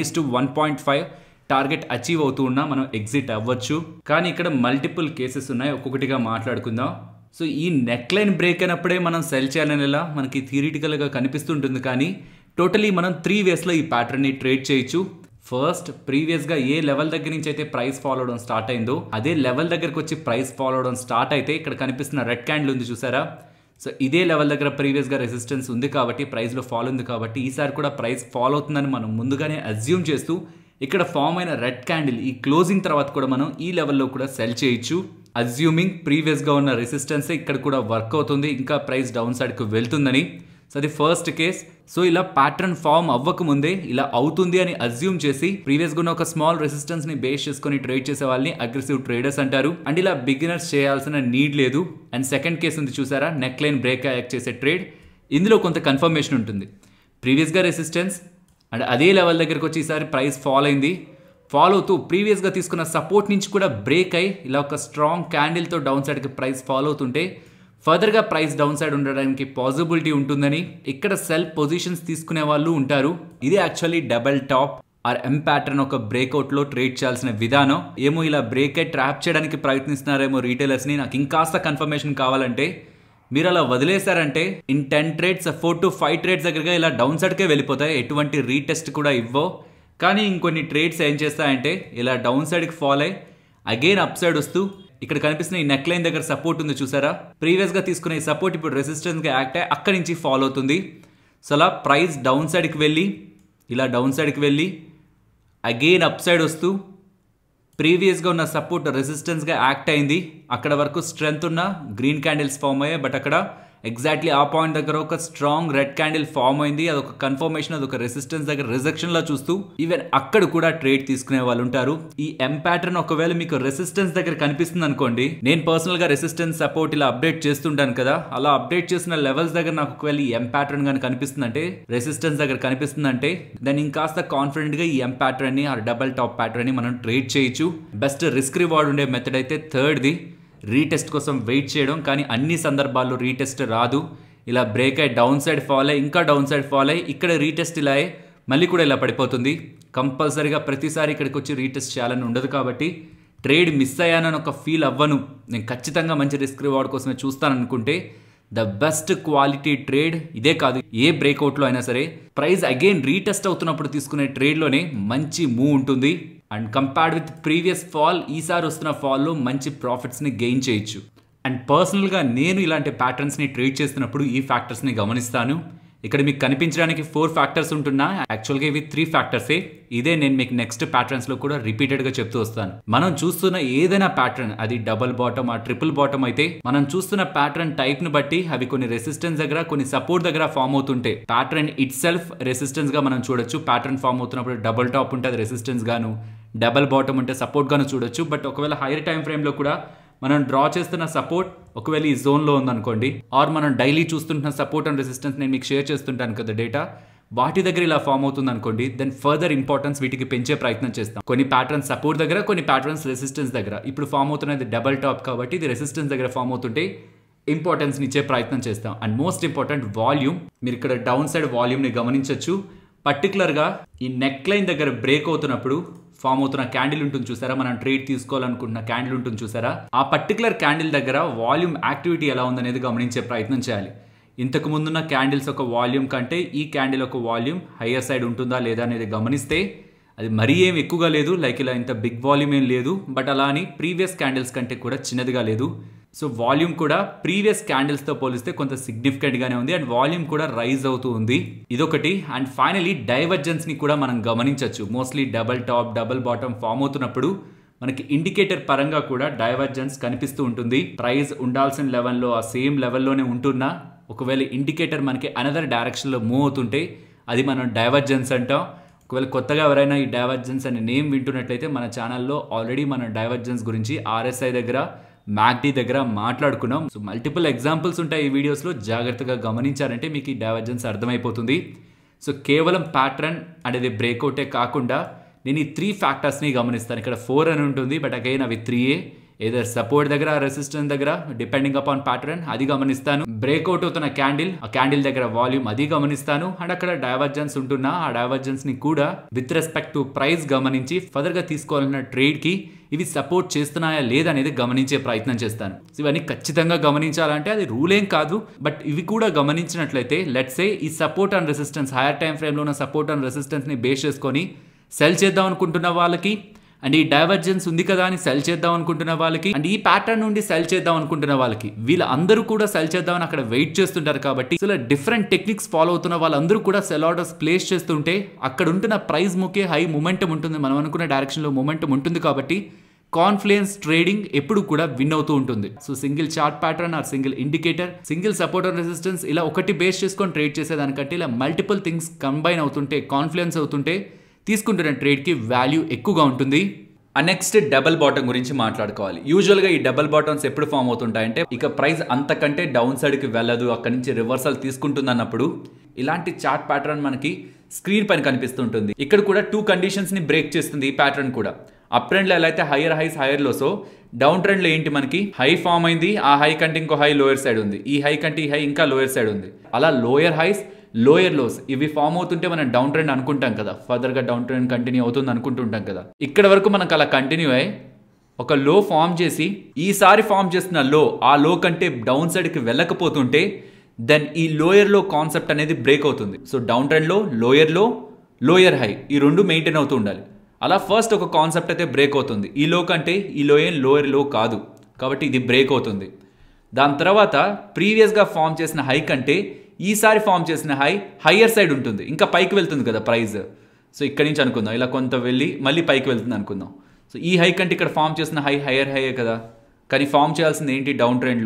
1:1.5 టార్గెట్ అచీవ్ అవుతూ ఉన్నా మనం ఎగ్జిట్ అవ్వచ్చు. కానీ ఇక్కడ మల్టిపుల్ కేసెస్ ఉన్నాయి, ఒక్కొక్కటిగా మాట్లాడుకుందాం. సో ఈ నెక్ లైన్ బ్రేక్ అయినప్పుడే మనం సెల్ చేయాలని ఎలా మనకి థియరిటికల్గా కనిపిస్తుంటుంది, కానీ టోటలీ మనం 3 వేస్లో ఈ ప్యాటర్న్ని ట్రేడ్ చేయొచ్చు. ఫస్ట్, ప్రీవియస్గా ఏ లెవెల్ దగ్గర నుంచి అయితే ప్రైస్ ఫాలో అవడం స్టార్ట్ అయిందో అదే లెవెల్ దగ్గరకు వచ్చి ప్రైస్ ఫాలో అవడం స్టార్ట్ అయితే ఇక్కడ కనిపిస్తున్న రెడ్ క్యాండిల్ ఉంది చూసారా, సో ఇదే లెవెల్ దగ్గర ప్రీవియస్గా రెసిస్టెన్స్ ఉంది కాబట్టి ప్రైస్లో ఫాల్ ఉంది కాబట్టి ఈసారి కూడా ప్రైస్ ఫాలో అవుతుందని మనం ముందుగానే అజ్యూమ్ చేస్తూ ఇక్కడ ఫామ్ అయిన రెడ్ క్యాండిల్ ఈ క్లోజింగ్ తర్వాత కూడా మనం ఈ లెవెల్లో కూడా సెల్ చేయొచ్చు. అజ్యూమింగ్ ప్రీవియస్గా ఉన్న రెసిస్టెన్స్ ఇక్కడ కూడా వర్క్ అవుతుంది, ఇంకా ప్రైస్ డౌన్ సైడ్కి వెళ్తుందని. సో అది ఫస్ట్ కేస్. సో ఇలా ప్యాటర్న్ ఫామ్ అవ్వకముందే ఇలా అవుతుంది అని అజ్యూమ్ చేసి ప్రీవియస్గా ఉన్న ఒక స్మాల్ రెసిస్టెన్స్ని బేస్ చేసుకొని ట్రేడ్ చేసే వాళ్ళని అగ్రెసివ్ ట్రేడర్స్ అంటారు. అండ్ ఇలా బిగినర్స్ చేయాల్సిన నీడ్ లేదు. అండ్ సెకండ్ కేసు ఉంది చూసారా, నెక్ లైన్ బ్రేక్ యాక్ట్ చేసే ట్రేడ్, ఇందులో కొంత కన్ఫర్మేషన్ ఉంటుంది. ప్రీవియస్గా రెసిస్టెన్స్ అండ్ అదే లెవెల్ దగ్గరకు వచ్చి ఈసారి ప్రైస్ ఫాల్ అయింది, ఫాలో అవుతూ ప్రీవియస్గా తీసుకున్న సపోర్ట్ నుంచి కూడా బ్రేక్ అయ్యి ఇలా ఒక స్ట్రాంగ్ క్యాండిల్తో డౌన్ సైడ్కి ప్రైస్ ఫాలో అవుతుంటే ఫర్దర్గా ప్రైస్ డౌన్ సైడ్ ఉండడానికి పాసిబిలిటీ ఉంటుందని ఇక్కడ సెల్ పొజిషన్స్ తీసుకునే వాళ్ళు ఉంటారు. ఇది actually double top or M pattern ఒక బ్రేక్అవుట్లో ట్రేడ్ చేయాల్సిన విధానం. ఏమో ఇలా బ్రేక్ అయి ట్రాప్ చేయడానికి ప్రయత్నిస్తున్నారేమో రీటైలర్స్ని, నాకు ఇంకాస్త కన్ఫర్మేషన్ కావాలంటే మీరు అలా వదిలేశారంటే ఇన్ 10 ట్రేడ్స్ 4 to 5 ట్రేడ్స్ దగ్గరగా ఇలా డౌన్ సైడ్కే వెళ్ళిపోతాయి, ఎటువంటి రీటెస్ట్ కూడా ఇవ్వవు. కానీ ఇంకొన్ని ట్రేడ్స్ ఏం చేస్తాయంటే ఇలా డౌన్ సైడ్కి ఫాల్ అయ్యి అగైన్ అప్ సైడ్ వస్తూ ఇక్కడ కనిపిస్తున్న ఈ నెక్ లైన్ దగ్గర సపోర్ట్ ఉంది చూసారా, ప్రీవియస్గా తీసుకున్న ఈ సపోర్ట్ ఇప్పుడు రెసిస్టెన్స్గా యాక్ట్ అయ్యి అక్కడి నుంచి ఫాలో అవుతుంది. సో అలా ప్రైస్ డౌన్ సైడ్కి వెళ్ళి ఇలా డౌన్ సైడ్కి వెళ్ళి అగైన్ అప్ సైడ్ వస్తూ ప్రీవియస్గా ఉన్న సపోర్ట్ రెసిస్టెన్స్గా యాక్ట్ అయింది, అక్కడ వరకు స్ట్రెంగ్త్ ఉన్న గ్రీన్ క్యాండిల్స్ ఫామ్ అయ్యాయి, బట్ అక్కడ ఎగ్జాక్ట్లీ ఆ పాయింట్ దగ్గర ఒక స్ట్రాంగ్ రెడ్ క్యాండిల్ ఫామ్ అయింది. అదొక కన్ఫర్మేషన్, అదొక రెసిస్టెన్స్ దగ్గర రిజెక్షన్ లా చూస్తూ ఈవెన్ అక్కడ కూడా ట్రేడ్ తీసుకునే వాళ్ళు ఉంటారు. ఈ ఎం ప్యాటర్న్ ఒకవేళ మీకు రెసిస్టెన్స్ దగ్గర కనిపిస్తుంది అనుకోండి, నేను పర్సనల్ గా రెసిస్టెన్స్ సపోర్ట్ ఇలా అప్డేట్ చేస్తుంటాను కదా, అలా అప్డేట్ చేసిన లెవెల్స్ దగ్గర నాకు ఒకవేళ ఈ ఎం ప్యాటర్న్ గానీ కనిపిస్తుందంటే, రెసిస్టెన్స్ దగ్గర కనిపిస్తుందంటే, దాన్ని ఇంకాస్త కాన్ఫిడెంట్ గా ఈ ఎం ప్యాటర్న్ ని ఆ డబల్ టాప్ ప్యాటర్న్ ని మనం ట్రేడ్ చేయొచ్చు. బెస్ట్ రిస్క్ రివార్డ్ ఉండే మెథడ్ అయితే థర్డ్ది, రీటెస్ట్ కోసం వెయిట్ చేయడం. కానీ అన్ని సందర్భాల్లో రీటెస్ట్ రాదు. ఇలా బ్రేక్ అయ్యి డౌన్ సైడ్ ఫాల్ అయ్యి ఇంకా డౌన్ సైడ్ ఫాల్ అయ్యి ఇక్కడ రీటెస్ట్ ఇలా అయ్యి మళ్ళీ కూడా ఇలా పడిపోతుంది. కంపల్సరీగా ప్రతిసారి ఇక్కడికి వచ్చి రీటెస్ట్ చేయాలని ఉండదు. కాబట్టి ట్రేడ్ మిస్ అయ్యానని ఒక ఫీల్ అవ్వను, నేను ఖచ్చితంగా మంచి రిస్క్ రివార్డ్ కోసమే చూస్తాను అనుకుంటే ద బెస్ట్ క్వాలిటీ ట్రేడ్ ఇదే కాదు, ఏ బ్రేక్అవుట్లో అయినా సరే ప్రైస్ అగైన్ రీటెస్ట్ అవుతున్నప్పుడు తీసుకునే ట్రేడ్లోనే మంచి మూవ్ ఉంటుంది. And compared with previous fall ఈసారి వస్తున్న ఫాల్లో మంచి ప్రాఫిట్స్ని గెయిన్ చేయొచ్చు. అండ్ పర్సనల్గా నేను ఇలాంటి ప్యాటర్న్స్ని ట్రేడ్ చేస్తున్నప్పుడు ఈ ఫ్యాక్టర్స్ని గమనిస్తాను. ఇక్కడ మీకు కనిపించడానికి 4 ఫ్యాక్టర్స్ ఉంటున్నా, యాక్చువల్గా ఇవి 3 ఫ్యాక్టర్సే. ఇదే నేను మీకు నెక్స్ట్ ప్యాటర్న్స్లో కూడా రిపీటెడ్గా చెప్తూ వస్తాను. మనం చూస్తున్న ఏదైనా ప్యాటర్న్, అది డబుల్ బాటమ్ ఆ ట్రిపుల్ బాటమ్ అయితే, మనం చూస్తున్న ప్యాటర్న్ టైప్ని బట్టి అవి కొన్ని రెసిస్టెన్స్ దగ్గర కొన్ని సపోర్ట్ దగ్గర ఫామ్ అవుతుంటే ప్యాటర్న్ ఇట్ సెల్ఫ్ రెసిస్టెన్స్గా మనం చూడొచ్చు. ప్యాటర్న్ ఫామ్ అవుతున్నప్పుడు డబుల్ టాప్ ఉంటే అది రెసిస్టెన్స్ గాను, డబల్ బాటమ్ ఉంటే సపోర్ట్ గాను చూడొచ్చు. బట్ ఒకవేళ హైయర్ టైం ఫ్రేమ్లో కూడా మనం డ్రా చేస్తున్న సపోర్ట్ ఒకవేళ ఈ జోన్లో ఉందనుకోండి, ఆర్ మనం డైలీ చూస్తుంటున్న సపోర్ట్ అండ్ రెసిస్టెన్స్ నేను మీకు షేర్ చేస్తుంటాను కదా డేటా, వాటి దగ్గర ఇలా ఫామ్ అవుతుంది అనుకోండి, దెన్ ఫర్దర్ ఇంపార్టెన్స్ వీటికి పెంచే ప్రయత్నం చేస్తాం. కొన్ని ప్యాటర్న్స్ సపోర్ట్ దగ్గర, కొన్ని ప్యాటర్న్స్ రెసిస్టెన్స్ దగ్గర. ఇప్పుడు ఫామ్ అవుతున్నది డబల్ టాప్ కాబట్టి ఇది రెసిస్టెన్స్ దగ్గర ఫామ్ అవుతుంటే ఇంపార్టెన్స్ని ఇచ్చే ప్రయత్నం చేస్తాం. అండ్ మోస్ట్ ఇంపార్టెంట్ వాల్యూమ్, మీరు ఇక్కడ డౌన్ సైడ్ వాల్యూమ్ని గమనించవచ్చు. పర్టికులర్గా ఈ నెక్ లైన్ దగ్గర బ్రేక్ అవుతున్నప్పుడు ఫామ్ అవుతున్న క్యాండిల్ ఉంటుంది చూసారా, మనం ట్రేడ్ తీసుకోవాలనుకుంటున్న క్యాండిల్ ఉంటుంది చూసారా, ఆ పర్టికులర్ క్యాండిల్ దగ్గర వాల్యూమ్ యాక్టివిటీ ఎలా ఉందనేది గమనించే ప్రయత్నం చేయాలి. ఇంతకు ముందున్న క్యాండిల్స్ ఒక వాల్యూమ్ కంటే ఈ క్యాండిల్ ఒక వాల్యూమ్ హయ్యర్ సైడ్ ఉంటుందా లేదా అనేది గమనిస్తే అది మరీ ఏం ఎక్కువగా లేదు, లైక్ ఇలా ఇంత బిగ్ వాల్యూమ్ ఏం లేదు, బట్ అలా అని ప్రీవియస్ క్యాండిల్స్ కంటే కూడా చిన్నదిగా లేదు. సో వాల్యూమ్ కూడా ప్రీవియస్ క్యాండిల్స్తో పోలిస్తే కొంత సిగ్నిఫికెంట్గానే ఉంది. అండ్ వాల్యూమ్ కూడా రైజ్ అవుతూ ఉంది, ఇదొకటి. అండ్ ఫైనలీ డైవర్జెన్స్ని కూడా మనం గమనించవచ్చు. Mostly double top double bottom form అవుతున్నప్పుడు మనకి ఇండికేటర్ పరంగా కూడా డైవర్జెన్స్ కనిపిస్తూ ఉంటుంది. ప్రైస్ ఉండాల్సిన లెవెల్లో ఆ సేమ్ లెవెల్లోనే ఉంటున్నా ఒకవేళ ఇండికేటర్ మనకి అనదర్ డైరెక్షన్లో మూవ్ అవుతుంటే అది మనం డైవర్జెన్స్ అంటాం. ఒకవేళ కొత్తగా ఎవరైనా ఈ డైవర్జెన్స్ అనే నేమ్ వింటున్నట్లయితే మన ఛానల్లో ఆల్రెడీ మన డైవర్జెన్స్ గురించి RSI దగ్గర మ్యాక్డీ దగ్గర మాట్లాడుకున్నాం. సో మల్టిపుల్ ఎగ్జాంపుల్స్ ఉంటాయి ఈ వీడియోస్లో, జాగ్రత్తగా గమనించారంటే మీకు ఈ డైవర్జెన్స్ అర్థమైపోతుంది. సో కేవలం ప్యాటర్న్ అనేది బ్రేక్అవుటే కాకుండా నేను ఈ 3 ఫ్యాక్టర్స్ని గమనిస్తాను. ఇక్కడ 4 అని ఉంటుంది, బట్ అగైన్ అవి 3ఏ. ఏదర్ సపోర్ట్ దగ్గర, రెసిస్టెన్స్ దగ్గర, డిపెండింగ్ అపాన్ ప్యాటర్న్ అది గమనిస్తాను. బ్రేక్అవుట్ అవుతున్న క్యాండిల్, ఆ క్యాండిల్ దగ్గర వాల్యూమ్ అది గమనిస్తాను. అండ్ అక్కడ డైవర్జెన్స్ ఉంటున్నా ఆ డైవర్జెన్స్ ని కూడా విత్ రెస్పెక్ట్ టు ప్రైస్ గమనించి ఫర్దర్ గా తీసుకోవాలన్న ట్రేడ్ కి ఇవి సపోర్ట్ చేస్తున్నాయా లేదనేది గమనించే ప్రయత్నం చేస్తాను. ఇవన్నీ ఖచ్చితంగా గమనించాలంటే అది రూల్ ఏం కాదు, బట్ ఇవి కూడా గమనించినట్లయితే లెట్స్ సే ఈ support and resistance higher time frame లో ఉన్న సపోర్ట్ అండ్ రెసిస్టెన్స్ ని బేస్ చేసుకొని సెల్ చేద్దాం అనుకుంటున్న వాళ్ళకి, అండ్ ఈ డైవర్జెన్స్ ఉంది కదా అని సెల్ చేద్దాం అనుకుంటున్న వాళ్ళకి, అండ్ ఈ ప్యాటర్న్ నుండి సెల్ చేద్దాం అనుకుంటున్న వాళ్ళకి, వీళ్ళందరూ కూడా సెల్ చేద్దామని అక్కడ వెయిట్ చేస్తుంటారు. కాబట్టి ఇలా డిఫరెంట్ టెక్నిక్స్ ఫాలో అవుతున్న వాళ్ళందరూ కూడా సెల్ ఆర్డర్స్ ప్లేస్ చేస్తుంటే అక్కడ ఉంటున్న ప్రైస్ ముఖ్య హై మొమెంటం ఉంటుంది, మనం అనుకున్న డైరెక్షన్లో మొమెంటం ఉంటుంది. కాబట్టి కాన్ఫ్లుయెన్స్ ట్రేడింగ్ ఎప్పుడు కూడా విన్ అవుతూ ఉంటుంది. So single chart pattern or single indicator, single support and resistance ఇలా ఒకటి బేస్ చేసుకొని ట్రేడ్ చేసేదానికంటే ఇలా మల్టిపుల్ థింగ్స్ కంబైన్ అవుతుంటే, కాన్ఫ్లుయెన్స్ అవుతుంటే తీసుకుంటున్న ట్రేడ్కి వాల్యూ ఎక్కువగా ఉంటుంది. నెక్స్ట్ డబల్ బాటమ్ గురించి మాట్లాడుకోవాలి. యూజువల్గా ఈ డబల్ బాటమ్స్ ఎప్పుడు ఫామ్ అవుతుంటాయంటే ఇక ప్రైస్ అంతకంటే డౌన్ సైడ్కి వెళ్ళదు, అక్కడి నుంచి రివర్సల్ తీసుకుంటుంది అన్నప్పుడు ఇలాంటి చార్ట్ ప్యాటర్న్ మనకి స్క్రీన్ పైన కనిపిస్తుంటుంది. ఇక్కడ కూడా 2 కండిషన్స్ని బ్రేక్ చేస్తుంది ఈ ప్యాటర్న్ కూడా. అప్ ట్రెండ్లో ఎలా అయితే హైయర్ హైస్ హైయర్ లోసో, డౌన్ ట్రెండ్లో ఏంటి మనకి హై ఫామ్ అయింది, ఆ హై కంటే ఇంకో హై లోయర్ సైడ్ ఉంది, ఈ హై కంటే ఈ హై ఇంకా లోయర్ సైడ్ ఉంది. అలా లోయర్ హైస్ లోయర్ లోస్ ఇవి ఫామ్ అవుతుంటే మనం డౌన్ ట్రెండ్ అనుకుంటాం కదా, ఫర్దర్గా డౌన్ ట్రెండ్ కంటిన్యూ అవుతుంది అనుకుంటుంటాం కదా. ఇక్కడ వరకు మనకు అలా కంటిన్యూ అయ్యి ఒక లో ఫామ్ చేసి ఈసారి ఫామ్ చేస్తున్న లో ఆ లో కంటే డౌన్ సైడ్కి వెళ్ళకపోతుంటే దెన్ ఈ లోయర్ లో కాన్సెప్ట్ అనేది బ్రేక్ అవుతుంది. సో డౌన్ ట్రెండ్లో లోయర్ లో లోయర్ హై ఈ రెండు మెయింటైన్ అవుతూ ఉండాలి. అలా ఫస్ట్ ఒక కాన్సెప్ట్ అయితే బ్రేక్ అవుతుంది, ఈ లో కంటే ఈ లో ఏం లోయర్ లో కాదు కాబట్టి ఇది బ్రేక్ అవుతుంది. దాని తర్వాత ప్రీవియస్గా ఫామ్ చేసిన హై కంటే ఈసారి ఫామ్ చేసిన హై హయ్యర్ సైడ్ ఉంటుంది, ఇంకా పైకి వెళ్తుంది కదా ప్రైస్. సో ఇక్కడి నుంచి అనుకుందాం ఇలా కొంత వెళ్ళి మళ్ళీ పైకి వెళ్తుంది అనుకుందాం. సో ఈ హై కంటే ఇక్కడ ఫామ్ చేసిన హై హయ్యర్ హైయే కదా, కానీ ఫామ్ చేయాల్సింది ఏంటి డౌన్ ట్రెండ్లో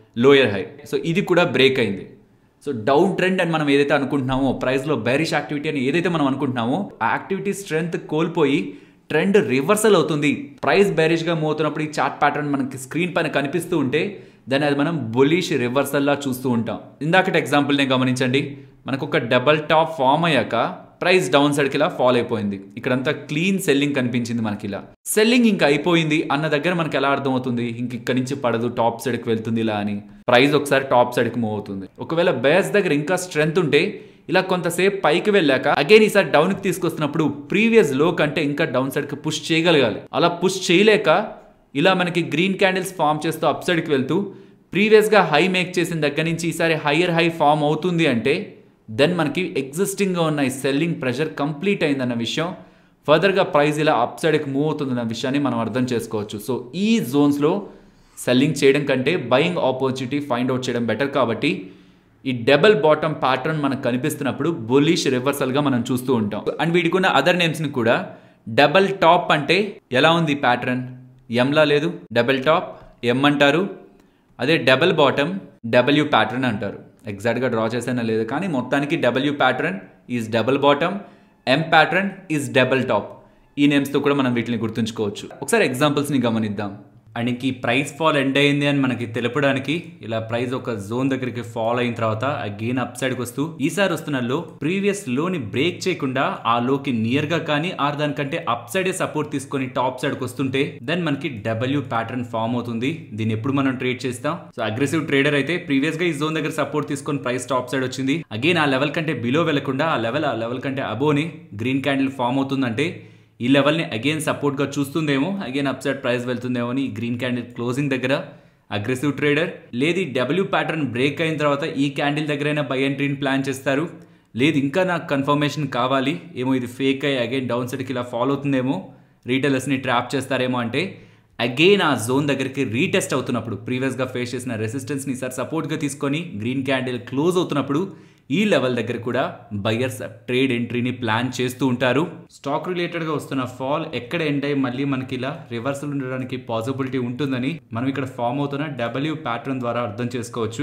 లోయర్ హై. సో ఇది కూడా బ్రేక్ అయింది. సో డౌన్ ట్రెండ్ అని మనం ఏదైతే అనుకుంటున్నామో, ప్రైస్లో బేరిష్ యాక్టివిటీ అని ఏదైతే మనం అనుకుంటున్నామో, ఆ యాక్టివిటీ స్ట్రెంగ్త్ కోల్పోయి ట్రెండ్ రివర్సల్ అవుతుంది. ప్రైస్ బేరిష్గా మూవ్ అవుతున్నప్పుడు ఈ చార్ట్ ప్యాటర్న్ మనకి స్క్రీన్ పైన కనిపిస్తూ ఉంటే దాన్ని అది మనం బులిష్ రివర్సల్లా చూస్తూ ఉంటాం. ఇందాకటి ఎగ్జాంపుల్ని గమనించండి. మనకు ఒక డబల్ టాప్ ఫామ్ అయ్యాక ప్రైస్ డౌన్ సైడ్కి ఇలా ఫాల్ అయిపోయింది. ఇక్కడంతా క్లీన్ సెల్లింగ్ కనిపించింది మనకి. ఇలా సెల్లింగ్ ఇంకా అయిపోయింది అన్న దగ్గర మనకి ఎలా అర్థమవుతుంది, ఇంక ఇక్కడ నుంచి పడదు, టాప్ సైడ్కి వెళ్తుంది ఇలా అని. ప్రైస్ ఒకసారి టాప్ సైడ్కి మూవ్ అవుతుంది. ఒకవేళ బేస్ దగ్గర ఇంకా స్ట్రెంగ్త్ ఉంటే ఇలా కొంతసేపు పైకి వెళ్ళాక అగైన్ ఈసారి డౌన్కి తీసుకొస్తున్నప్పుడు ప్రీవియస్ లో కంటే ఇంకా డౌన్ సైడ్కి పుష్ చేయగలగాలి. అలా పుష్ చేయలేక ఇలా మనకి గ్రీన్ క్యాండిల్స్ ఫామ్ చేస్తూ అప్ సైడ్కి వెళ్తూ ప్రీవియస్గా హై మేక్ చేసిన దగ్గర నుంచి ఈసారి హయ్యర్ హై ఫామ్ అవుతుంది అంటే దెన్ మనకి ఎగ్జిస్టింగ్గా ఉన్న ఈ సెల్లింగ్ ప్రెషర్ కంప్లీట్ అయిందన్న విషయం, ఫర్దర్గా ప్రైస్ ఇలా అప్ సైడ్కి మూవ్ అవుతుందన్న విషయాన్ని మనం అర్థం చేసుకోవచ్చు. సో ఈ జోన్స్లో సెల్లింగ్ చేయడం కంటే బయింగ్ ఆపర్చునిటీ ఫైండ్ అవుట్ చేయడం బెటర్. కాబట్టి ఈ డబుల్ బాటమ్ ప్యాటర్న్ మనకు కనిపిస్తున్నప్పుడు బులిష్ రివర్సల్గా మనం చూస్తూ ఉంటాం. అండ్ వీటికి ఉన్న అదర్ నేమ్స్ని కూడా, డబల్ టాప్ అంటే ఎలా ఉంది ప్యాటర్న్, ఎంలా లేదు, డబల్ టాప్ ఎం అంటారు. అదే డబల్ బాటమ్ డబ్ల్యూ ప్యాటర్న్ అంటారు. ఎగ్జాక్ట్గా డ్రా చేసైనా లేదు కానీ మొత్తానికి W pattern is double bottom, M pattern is double top. ఈ నేమ్స్తో కూడా మనం వీటిని గుర్తుంచుకోవచ్చు. ఒకసారి ఎగ్జాంపుల్స్ని గమనిద్దాం. అండ్ ఇంక ఈ ప్రైస్ ఫాల్ ఎండ్ అయింది అని మనకి తెలపడానికి ఇలా ప్రైస్ ఒక జోన్ దగ్గరికి ఫాల్ అయిన తర్వాత అగైన్ అప్ సైడ్కి వస్తూ ఈసారి వస్తున్న లో ప్రీవియస్ లోని బ్రేక్ చేయకుండా ఆ లోకి నియర్ గా కానీ ఆర్ దానికంటే అప్ సైడే సపోర్ట్ తీసుకొని టాప్ సైడ్కి వస్తుంటే దెన్ మనకి డబ్ల్యూ ప్యాటర్న్ ఫామ్ అవుతుంది. దీన్ని ఎప్పుడు మనం ట్రేడ్ చేస్తాం. సో అగ్రెసివ్ ట్రేడర్ అయితే ప్రీవియస్ గా ఈ జోన్ దగ్గర సపోర్ట్ తీసుకొని ప్రైస్ టాప్ సైడ్ వచ్చింది, అగైన్ ఆ లెవెల్ కంటే బిలో వెళ్లకుండా ఆ లెవెల్ కంటే అబోని గ్రీన్ క్యాండిల్ ఫామ్ అవుతుందంటే ఈ లెవెల్ని అగైన్ సపోర్ట్గా చూస్తుందేమో, అగైన్ అప్ సైడ్ ప్రైస్ వెళ్తుందేమో అని ఈ గ్రీన్ క్యాండిల్ క్లోజింగ్ దగ్గర అగ్రెసివ్ ట్రేడర్, లేదు డబ్ల్యూ ప్యాటర్న్ బ్రేక్ అయిన తర్వాత ఈ క్యాండిల్ దగ్గరైనా బై ఎంట్రీని ప్లాన్ చేస్తారు. లేదు ఇంకా నాకు కన్ఫర్మేషన్ కావాలి, ఏమో ఇది ఫేక్ అయ్యి అగైన్ డౌన్ సైడ్కి ఇలా ఫాలో అవుతుందేమో, రీటైలర్స్ని ట్రాప్ చేస్తారేమో అంటే అగైన్ ఆ జోన్ దగ్గరికి రీటెస్ట్ అవుతున్నప్పుడు ప్రీవియస్గా ఫేస్ చేసిన రెసిస్టెన్స్ని సార్ సపోర్ట్గా తీసుకొని గ్రీన్ క్యాండిల్ క్లోజ్ అవుతున్నప్పుడు ఈ లెవెల్ దగ్గర కూడా బయర్స్ ట్రేడ్ ఎంట్రీని ప్లాన్ చేస్తూ ఉంటారు. స్టాక్ రిలేటెడ్గా వస్తున్న ఫాల్ ఎక్కడ ఎండ్ అయ్యి మళ్ళీ మనకి ఇలా రివర్సల్ ఉండడానికి పాసిబిలిటీ ఉంటుందని మనం ఇక్కడ ఫామ్ అవుతున్న డబ్ల్యూ ప్యాటర్న్ ద్వారా అర్థం చేసుకోవచ్చు.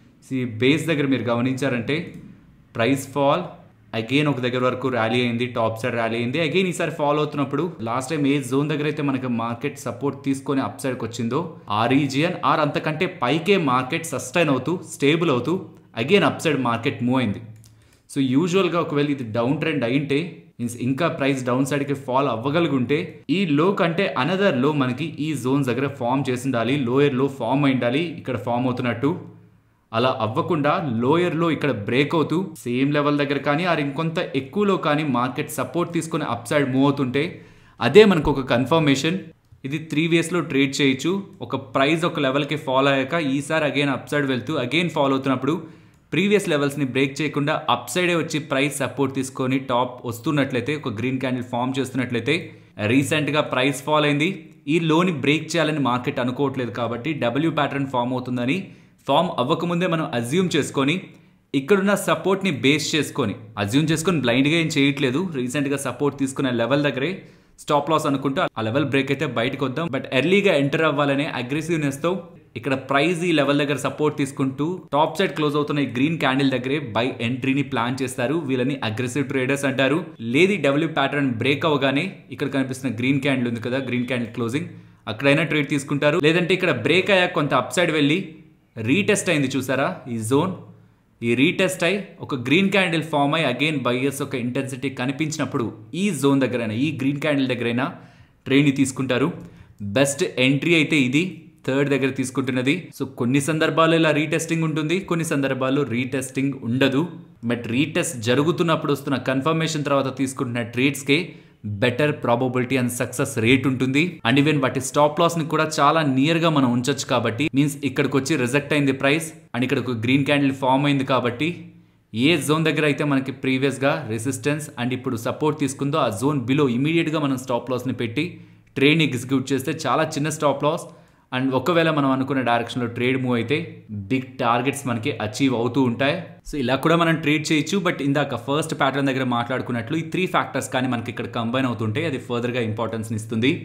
ఈ బేస్ దగ్గర మీరు గమనించారంటే ప్రైస్ ఫాల్ అగైన్ ఒక దగ్గర వరకు ర్యాలీ అయింది, టాప్ సైడ్ ర్యాలీ అయింది, అగైన్ ఈసారి ఫాలో అవుతున్నప్పుడు లాస్ట్ టైం ఏ జోన్ దగ్గర అయితే మనకి మార్కెట్ సపోర్ట్ తీసుకొని అప్ సైడ్కి వచ్చిందో ఆ రీజియన్ ఆర్ అంతకంటే పైకే మార్కెట్ సస్టైన్ అవుతూ స్టేబుల్ అవుతూ again up side market move అయింది. సో యూజువల్గా ఒకవేళ ఇది డౌన్ ట్రెండ్ అయింటే మీన్స్ ఇంకా ప్రైస్ డౌన్ సైడ్కి ఫాల్ అవ్వగలుగుంటే ఈ లో కంటే అనదర్ లో మనకి ఈ జోన్స్ దగ్గర ఫామ్ చేసి ఉండాలి, లోయర్ లో ఫామ్ అయి ఉండాలి ఇక్కడ ఫామ్ అవుతున్నట్టు. అలా అవ్వకుండా లోయర్ లో ఇక్కడ బ్రేక్ అవుతూ సేమ్ లెవెల్ దగ్గర కానీ ఆర్ ఇంకొంత ఎక్కువలో కానీ మార్కెట్ సపోర్ట్ తీసుకొని అప్ సైడ్ మూవ్ అవుతుంటే అదే మనకు ఒక కన్ఫర్మేషన్. ఇది 3 వేస్లో ట్రేడ్ చేయొచ్చు. ఒక ప్రైస్ ఒక లెవెల్కి ఫాలో అయ్యాక ఈసారి అగైన్ అప్ సైడ్ వెళ్తూ అగైన్ ఫాలో అవుతున్నప్పుడు ప్రీవియస్ లెవెల్స్ని బ్రేక్ చేయకుండా అప్ సైడే వచ్చి ప్రైస్ సపోర్ట్ తీసుకొని టాప్ వస్తున్నట్లయితే ఒక గ్రీన్ క్యాండిల్ ఫామ్ చేస్తున్నట్లయితే రీసెంట్గా ప్రైస్ ఫాల్ అయింది, ఈ లోని బ్రేక్ చేయాలని మార్కెట్ అనుకోవట్లేదు కాబట్టి డబ్ల్యూ ప్యాటర్న్ ఫామ్ అవుతుందని ఫామ్ అవ్వకముందే మనం అజ్యూమ్ చేసుకొని ఇక్కడున్న సపోర్ట్ని బేస్ చేసుకొని బ్లైండ్గా ఏం చేయట్లేదు, రీసెంట్గా సపోర్ట్ తీసుకునే లెవెల్ దగ్గరే స్టాప్ లాస్ అనుకుంటూ ఆ లెవెల్ బ్రేక్ అయితే బయటకు వద్దాం. బట్ ఎర్లీగా ఎంటర్ అవ్వాలనే అగ్రెసివ్నెస్తో ఇక్కడ ప్రైస్ ఈ లెవెల్ దగ్గర సపోర్ట్ తీసుకుంటూ టాప్ సైడ్ క్లోజ్ అవుతున్న ఈ గ్రీన్ క్యాండిల్ దగ్గరే బై ఎంట్రీని ప్లాన్ చేస్తారు. వీళ్ళని అగ్రెసివ్ ట్రేడర్స్ అంటారు. లేదు డబ్ల్యూ ప్యాటర్న్ బ్రేక్ అవగానే ఇక్కడ కనిపిస్తున్న గ్రీన్ క్యాండిల్ ఉంది కదా, గ్రీన్ క్యాండిల్ క్లోజింగ్, అక్కడైనా ట్రేడ్ తీసుకుంటారు. లేదంటే ఇక్కడ బ్రేక్ అయ్యాక కొంత అప్ సైడ్ వెళ్ళి రీటెస్ట్ అయింది చూసారా ఈ జోన్, ఈ రీటెస్ట్ అయి ఒక గ్రీన్ క్యాండిల్ ఫామ్ అయ్యి అగైన్ బయర్స్ ఒక ఇంటెన్సిటీ కనిపించినప్పుడు ఈ జోన్ దగ్గరైనా ఈ గ్రీన్ క్యాండిల్ దగ్గరైనా ట్రేడ్ని తీసుకుంటారు. బెస్ట్ ఎంట్రీ అయితే ఇది థర్డ్ దగ్గర తీసుకుంటున్నది. సో కొన్ని సందర్భాల్లో ఇలా రీటెస్టింగ్ ఉంటుంది, కొన్ని సందర్భాల్లో రీటెస్టింగ్ ఉండదు. బట్ రీటెస్ట్ జరుగుతున్నప్పుడు వస్తున్న కన్ఫర్మేషన్ తర్వాత తీసుకుంటున్న ట్రేడ్స్కే better probability and success rate ఉంటుంది. అండ్ ఈవెన్ వాటి స్టాప్ లాస్ ని కూడా చాలా నియర్ గా మనం ఉంచొచ్చు కాబట్టి మీన్స్ ఇక్కడికి వచ్చి రిజెక్ట్ అయింది ప్రైస్ అండ్ ఇక్కడ ఒక గ్రీన్ క్యాండిల్ ఫామ్ అయింది కాబట్టి ఏ జోన్ దగ్గర అయితే మనకి ప్రీవియస్ గా రెసిస్టెన్స్ అండ్ ఇప్పుడు సపోర్ట్ తీసుకుందో ఆ జోన్ బిలో ఇమీడియట్ గా మనం స్టాప్ లాస్ ని పెట్టి ట్రేడ్ ని ఎగ్జిక్యూట్ చేస్తే చాలా చిన్న స్టాప్ లాస్ అండ్ ఒకవేళ మనం అనుకున్న డైరెక్షన్లో ట్రేడ్ మూవ్ అయితే బిగ్ టార్గెట్స్ మనకి అచీవ్ అవుతూ ఉంటాయి. సో ఇలా కూడా మనం ట్రేడ్ చేయొచ్చు. బట్ ఇందాక ఫస్ట్ ప్యాటర్న్ దగ్గర మాట్లాడుకున్నట్లు ఈ 3 ఫ్యాక్టర్స్ కానీ మనకి ఇక్కడ కంబైన్ అవుతుంటే అది ఫర్దర్గా ఇంపార్టెన్స్ని ఇస్తుంది.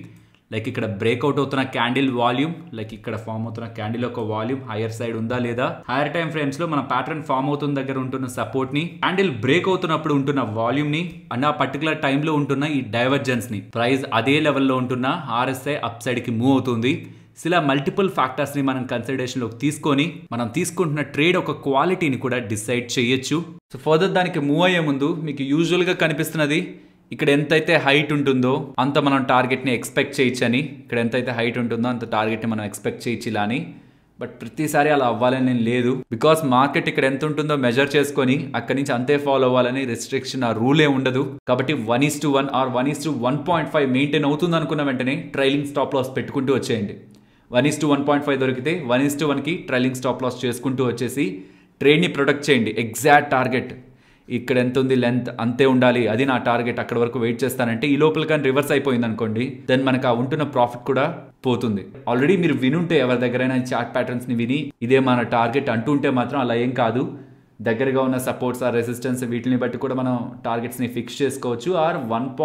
లైక్ ఇక్కడ బ్రేక్అవుట్ అవుతున్న క్యాండిల్ వాల్యూమ్, లైక్ ఇక్కడ ఫామ్ అవుతున్న క్యాండిల్ యొక్క వాల్యూమ్ హైయర్ సైడ్ ఉందా లేదా, హైయర్ టైం ఫ్రేమ్స్ లో మన ప్యాటర్న్ ఫామ్ అవుతున్న దగ్గర ఉంటున్న సపోర్ట్ ని, క్యాండిల్ బ్రేక్ అవుతున్నప్పుడు ఉంటున్న వాల్యూమ్ ని అండ్ ఆ పర్టికులర్ టైమ్ లో ఉంటున్న ఈ డైవర్జెన్స్ ని, ప్రైస్ అదే లెవెల్లో ఉంటున్న RSI అప్ సైడ్ కి మూవ్ అవుతుంది. ఇలా మల్టిపుల్ ఫ్యాక్టర్స్ ని మనం కన్సిడరేషన్ లోకి తీసుకొని మనం తీసుకుంటున్న ట్రేడ్ ఒక క్వాలిటీని కూడా డిసైడ్ చేయొచ్చు. సో ఫర్దర్ దానికి మూవ్ అయ్యే ముందు మీకు యూజువల్ గా కనిపిస్తున్నది ఇక్కడ ఎంతైతే హైట్ ఉంటుందో అంత మనం టార్గెట్ ని ఎక్స్పెక్ట్ చేయొచ్చు అని, ఇక్కడ ఎంతైతే హైట్ ఉంటుందో అంత టార్గెట్ ని మనం ఎక్స్పెక్ట్ చేయొచ్చు ఇలా అని. బట్ ప్రతిసారి అలా అవ్వాలని లేదు, బికాస్ మార్కెట్ ఇక్కడ ఎంత ఉంటుందో మెజర్ చేసుకొని అక్కడి నుంచి అంతే ఫాలో అవ్వాలని రెస్ట్రిక్షన్ ఆ రూలే ఉండదు. కాబట్టి 1:1 ఆర్ 1:1.5 మెయింటైన్ అవుతుంది అనుకున్న వెంటనే ట్రైలింగ్ స్టాప్ లాస్ పెట్టుకుంటూ వచ్చేయండి. 1:1.5 దొరికితే 1:1కి ట్రైలింగ్ స్టాప్ లాస్ చేసుకుంటూ వచ్చేసి ట్రేడ్ని ప్రొటెక్ట్ చేయండి. ఎగ్జాక్ట్ టార్గెట్ ఇక్కడ ఎంత ఉంది లెంత్ అంతే ఉండాలి, అది నా టార్గెట్, అక్కడ వరకు వెయిట్ చేస్తానంటే ఈ లోపల కానీ రివర్స్ అయిపోయింది అనుకోండి, దెన్ మనకు ఆ ఉంటున్న ప్రాఫిట్ కూడా పోతుంది. ఆల్రెడీ మీరు వినుంటే ఎవరి దగ్గరైనా చార్ట్ ప్యాటర్న్స్ని విని ఇదే మన టార్గెట్ అంటుంటే మాత్రం అలా ఏం కాదు. దగ్గరగా ఉన్న సపోర్ట్స్ ఆర్ రెసిస్టెన్స్ వీటిని బట్టి కూడా మనం టార్గెట్స్ని ఫిక్స్ చేసుకోవచ్చు. ఆర్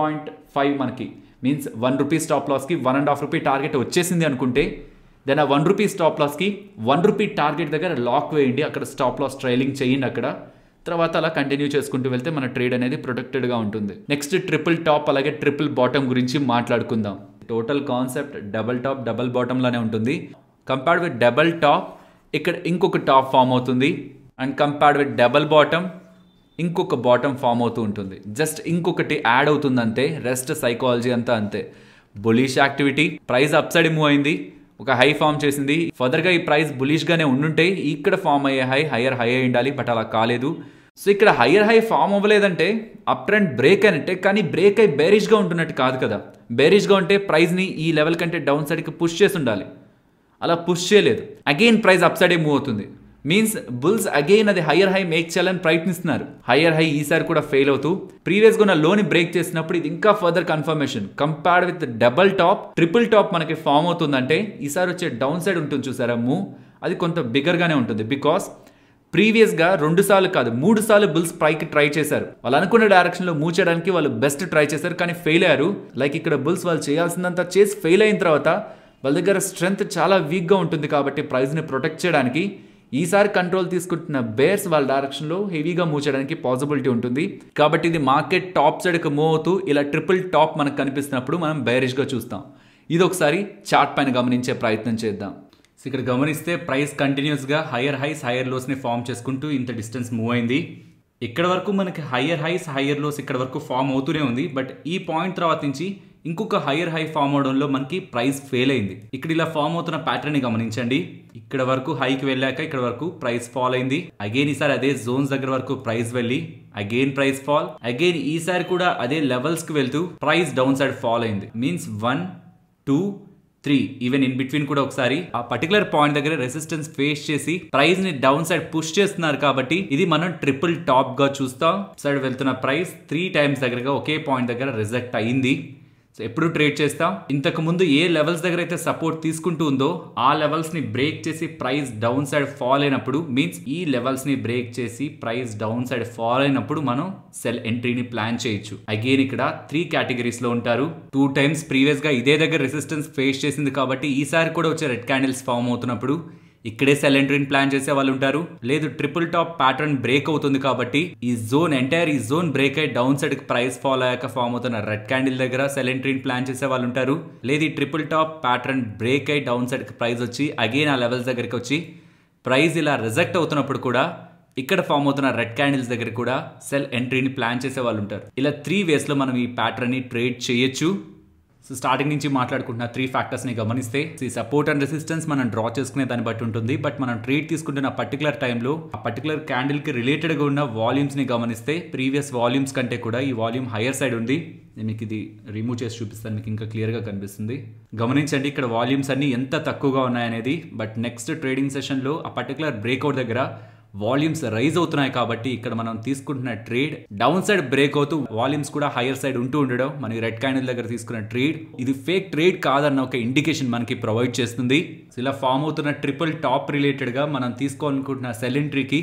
1.5 మనకి మీన్స్ ₹1 స్టాప్ లాస్కి ₹1.5 టార్గెట్ వచ్చేసింది అనుకుంటే దెన్ ఆ ₹1 స్టాప్ లాస్కి ₹1 టార్గెట్ దగ్గర లాక్ వేయండి, అక్కడ స్టాప్ లాస్ ట్రైలింగ్ చేయండి అక్కడ. తర్వాత అలా కంటిన్యూ చేసుకుంటూ వెళ్తే మన ట్రేడ్ అనేది ప్రొటెక్టెడ్గా ఉంటుంది. నెక్స్ట్ ట్రిపుల్ టాప్ అలాగే ట్రిపుల్ బాటమ్ గురించి మాట్లాడుకుందాం. Total concept double top double bottom లానే ఉంటుంది. కంపేర్డ్ విత్ డబల్ టాప్ ఇక్కడ ఇంకొక టాప్ ఫామ్ అవుతుంది, and compared with double bottom ఇంకొక బాటమ్ ఫామ్ అవుతూ ఉంటుంది. జస్ట్ ఇంకొకటి యాడ్ అవుతుంది అంతే, రెస్ట్ సైకాలజీ అంతా అంతే. Bullish activity, price up side move అయింది, ఒక హై ఫామ్ చేసింది. ఫర్దర్గా ఈ ప్రైస్ బులిష్గానే ఉండుంటే ఇక్కడ ఫామ్ అయ్యే హైయర్ హై అయి ఉండాలి, బట్ అలా కాలేదు. సో ఇక్కడ హైయర్ హై ఫామ్ అవ్వలేదంటే అప్ ట్రెండ్ బ్రేక్ అయినట్టే, కానీ బ్రేక్ అయి బేరిష్గా ఉంటున్నట్టు కాదు కదా. బేరిష్గా ఉంటే ప్రైస్ని ఈ లెవెల్ కంటే డౌన్ సైడ్కి పుష్ చేసి ఉండాలి, అలా పుష్ చేయలేదు. అగైన్ ప్రైస్ అప్ సైడే మూవ్ అవుతుంది, మీన్స్ బుల్స్ అగైన్ అది హైయర్ హై మేక్ చేయాలని ప్రయత్నిస్తున్నారు. హైయర్ హై ఈసారి కూడా ఫెయిల్ అవుతూ ప్రీవియస్గా ఉన్న లోని బ్రేక్ చేసినప్పుడు ఇది ఇంకా further confirmation. Compared with double top triple top మనకి ఫామ్ అవుతుందంటే ఈసారి వచ్చే డౌన్ సైడ్ ఉంటుంది చూసారా మూవ్, అది కొంత బిగ్గర్గానే ఉంటుంది. బికాస్ ప్రీవియస్గా 2 సార్లు కాదు 3 సార్లు బుల్స్ పైకి ట్రై చేశారు. వాళ్ళు అనుకున్న డైరెక్షన్లో మూవ్ చేయడానికి వాళ్ళు బెస్ట్ ట్రై చేశారు, కానీ ఫెయిల్ అయ్యారు. లైక్ ఇక్కడ బుల్స్ వాళ్ళు చేయాల్సిందంతా చేసి ఫెయిల్ అయిన తర్వాత వాళ్ళ దగ్గర స్ట్రెంగ్త్ చాలా వీక్గా ఉంటుంది. కాబట్టి ప్రైస్ని ప్రొటెక్ట్ చేయడానికి ఈసారి కంట్రోల్ తీసుకుంటున్న బేర్స్ వాళ్ళ డైరెక్షన్లో హెవీగా మూవ్ చేయడానికి పాసిబిలిటీ ఉంటుంది. కాబట్టి ఇది మార్కెట్ టాప్ సైడ్కి మూవ్ అవుతూ ఇలా ట్రిపుల్ టాప్ మనకు కనిపిస్తున్నప్పుడు మనం బేరిష్గా చూస్తాం. ఇది ఒకసారి చార్ట్ పైన గమనించే ప్రయత్నం చేద్దాం. సో ఇక్కడ గమనిస్తే ప్రైస్ కంటిన్యూస్గా హైయర్ హైస్ హైయర్ లోస్ని ఫామ్ చేసుకుంటూ ఇంత డిస్టెన్స్ మూవ్ అయింది. ఇక్కడ వరకు మనకి హైయర్ హైస్ హైయర్ లోస్ ఇక్కడ వరకు ఫామ్ అవుతూనే ఉంది. బట్ ఈ పాయింట్ తర్వాత నుంచి ఇంకొక హైయర్ హై ఫామ్ అవడంలో మనకి ప్రైస్ ఫెయిల్ అయింది. ఇక్కడ ఇలా ఫామ్ అవుతున్న ప్యాటర్న్ ని గమనించండి. ఇక్కడ వరకు హైకి వెళ్ళాక ఇక్కడ వరకు ప్రైస్ ఫాల్ అయింది. అగైన్ ఈసారి అదే జోన్స్ దగ్గర వరకు ప్రైస్ వెళ్ళి అగైన్ ప్రైస్ ఫాల్, అగైన్ ఈసారి కూడా అదే లెవెల్స్ కి వెళ్తూ ప్రైస్ డౌన్ సైడ్ ఫాల్ అయింది. మీన్స్ 1, 2, 3 ఈవెన్ ఇన్ బిట్వీన్ కూడా ఒకసారి ఆ పర్టికులర్ పాయింట్ దగ్గర రెసిస్టెన్స్ ఫేస్ చేసి ప్రైస్ ని డౌన్ సైడ్ పుష్ చేస్తున్నారు. కాబట్టి ఇది మనం ట్రిపుల్ టాప్ గా చూస్తాం. సైడ్ వెళ్తున్న ప్రైస్ 3 టైమ్స్ దగ్గరగా ఒకే పాయింట్ దగ్గర రిజెక్ట్ అయింది. సో ఎప్పుడు ట్రేడ్ చేస్తాం, ఇంతకు ముందు ఏ లెవెల్స్ దగ్గర అయితే సపోర్ట్ తీసుకుంటూ ఉందో ఆ లెవెల్స్ ని బ్రేక్ చేసి ప్రైస్ డౌన్ సైడ్ ఫాల్ అయినప్పుడు, మీన్స్ ఈ లెవెల్స్ ని బ్రేక్ చేసి ప్రైస్ డౌన్ సైడ్ ఫాల్ అయినప్పుడు మనం సెల్ ఎంట్రీని ప్లాన్ చేయొచ్చు. అగైన్ ఇక్కడ 3 కేటగిరీస్ లో ఉంటారు. 2 టైమ్స్ ప్రీవియస్ గా ఇదే దగ్గర రెసిస్టెన్స్ ఫేస్ చేసింది కాబట్టి ఈసారి కూడా వచ్చే రెడ్ క్యాండిల్స్ ఫామ్ అవుతున్నప్పుడు ఇక్కడే సెల్ ఎంట్రీని ప్లాన్ చేసే వాళ్ళు ఉంటారు. లేదు ట్రిపుల్ టాప్ ప్యాటర్న్ బ్రేక్ అవుతుంది కాబట్టి ఈ జోన్ ఎంటైర్ ఈ జోన్ బ్రేక్ అయ్యి డౌన్ సైడ్ కి ప్రైస్ ఫాల్ అయ్యాక ఫామ్ అవుతున్న రెడ్ క్యాండిల్ దగ్గర సెల్ ఎంట్రీని ప్లాన్ చేసే వాళ్ళు ఉంటారు. లేదు ఈ ట్రిపుల్ టాప్ ప్యాటర్న్ బ్రేక్ అయ్యి డౌన్ సైడ్ కి ప్రైస్ వచ్చి అగైన్ ఆ లెవెల్స్ దగ్గరికి వచ్చి ప్రైస్ ఇలా రిజెక్ట్ అవుతున్నప్పుడు కూడా ఇక్కడ ఫామ్ అవుతున్న రెడ్ క్యాండిల్స్ దగ్గర కూడా సెల్ ఎంట్రీని ప్లాన్ చేసే వాళ్ళు ఉంటారు. ఇలా 3 వేస్ లో మనం ఈ ప్యాటర్న్ ని ట్రేడ్ చేయొచ్చు. సో స్టార్టింగ్ నుంచి మాట్లాడుకుంటున్న 3 ఫ్యాక్టర్స్ ని గమనిస్తే ఈ సపోర్ట్ అండ్ రెసిస్టెన్స్ మనం డ్రా చేసుకునే దాన్ని బట్టి ఉంటుంది. బట్ మనం ట్రేడ్ తీసుకుంటున్న పర్టికులర్ టైంలో ఆ పర్టికులర్ క్యాండిల్ కి రిలేటెడ్ గా ఉన్న వాల్యూమ్స్ ని గమనిస్తే ప్రీవియస్ వాల్యూమ్స్ కంటే కూడా ఈ వాల్యూమ్ హైయర్ సైడ్ ఉంది. నేను మీకు ఇది రిమూవ్ చేసి చూపిస్తాను, మీకు ఇంకా క్లియర్ గా కనిపిస్తుంది. గమనించండి ఇక్కడ వాల్యూమ్స్ అన్ని ఎంత తక్కువగా ఉన్నాయనేది. బట్ నెక్స్ట్ ట్రేడింగ్ సెషన్ లో ఆ పర్టికులర్ బ్రేక్అవుట్ దగ్గర వాల్యూమ్స్ రైజ్ అవుతున్నాయి కాబట్టి ఇక్కడ మనం తీసుకుంటున్న ట్రేడ్ డౌన్ సైడ్ బ్రేక్ అవుతూ వాల్యూమ్స్ కూడా హైయర్ సైడ్ ఉంటూ ఉండడం మనకి రెడ్ క్యాండిల్ దగ్గర తీసుకున్న ట్రేడ్ ఇది ఫేక్ ట్రేడ్ కాదన్న ఒక ఇండికేషన్ మనకి ప్రొవైడ్ చేస్తుంది. ఇలా ఫామ్ అవుతున్న ట్రిపుల్ టాప్ రిలేటెడ్ గా మనం తీసుకోవాలనుకుంటున్న సెల్ ఎంట్రీకి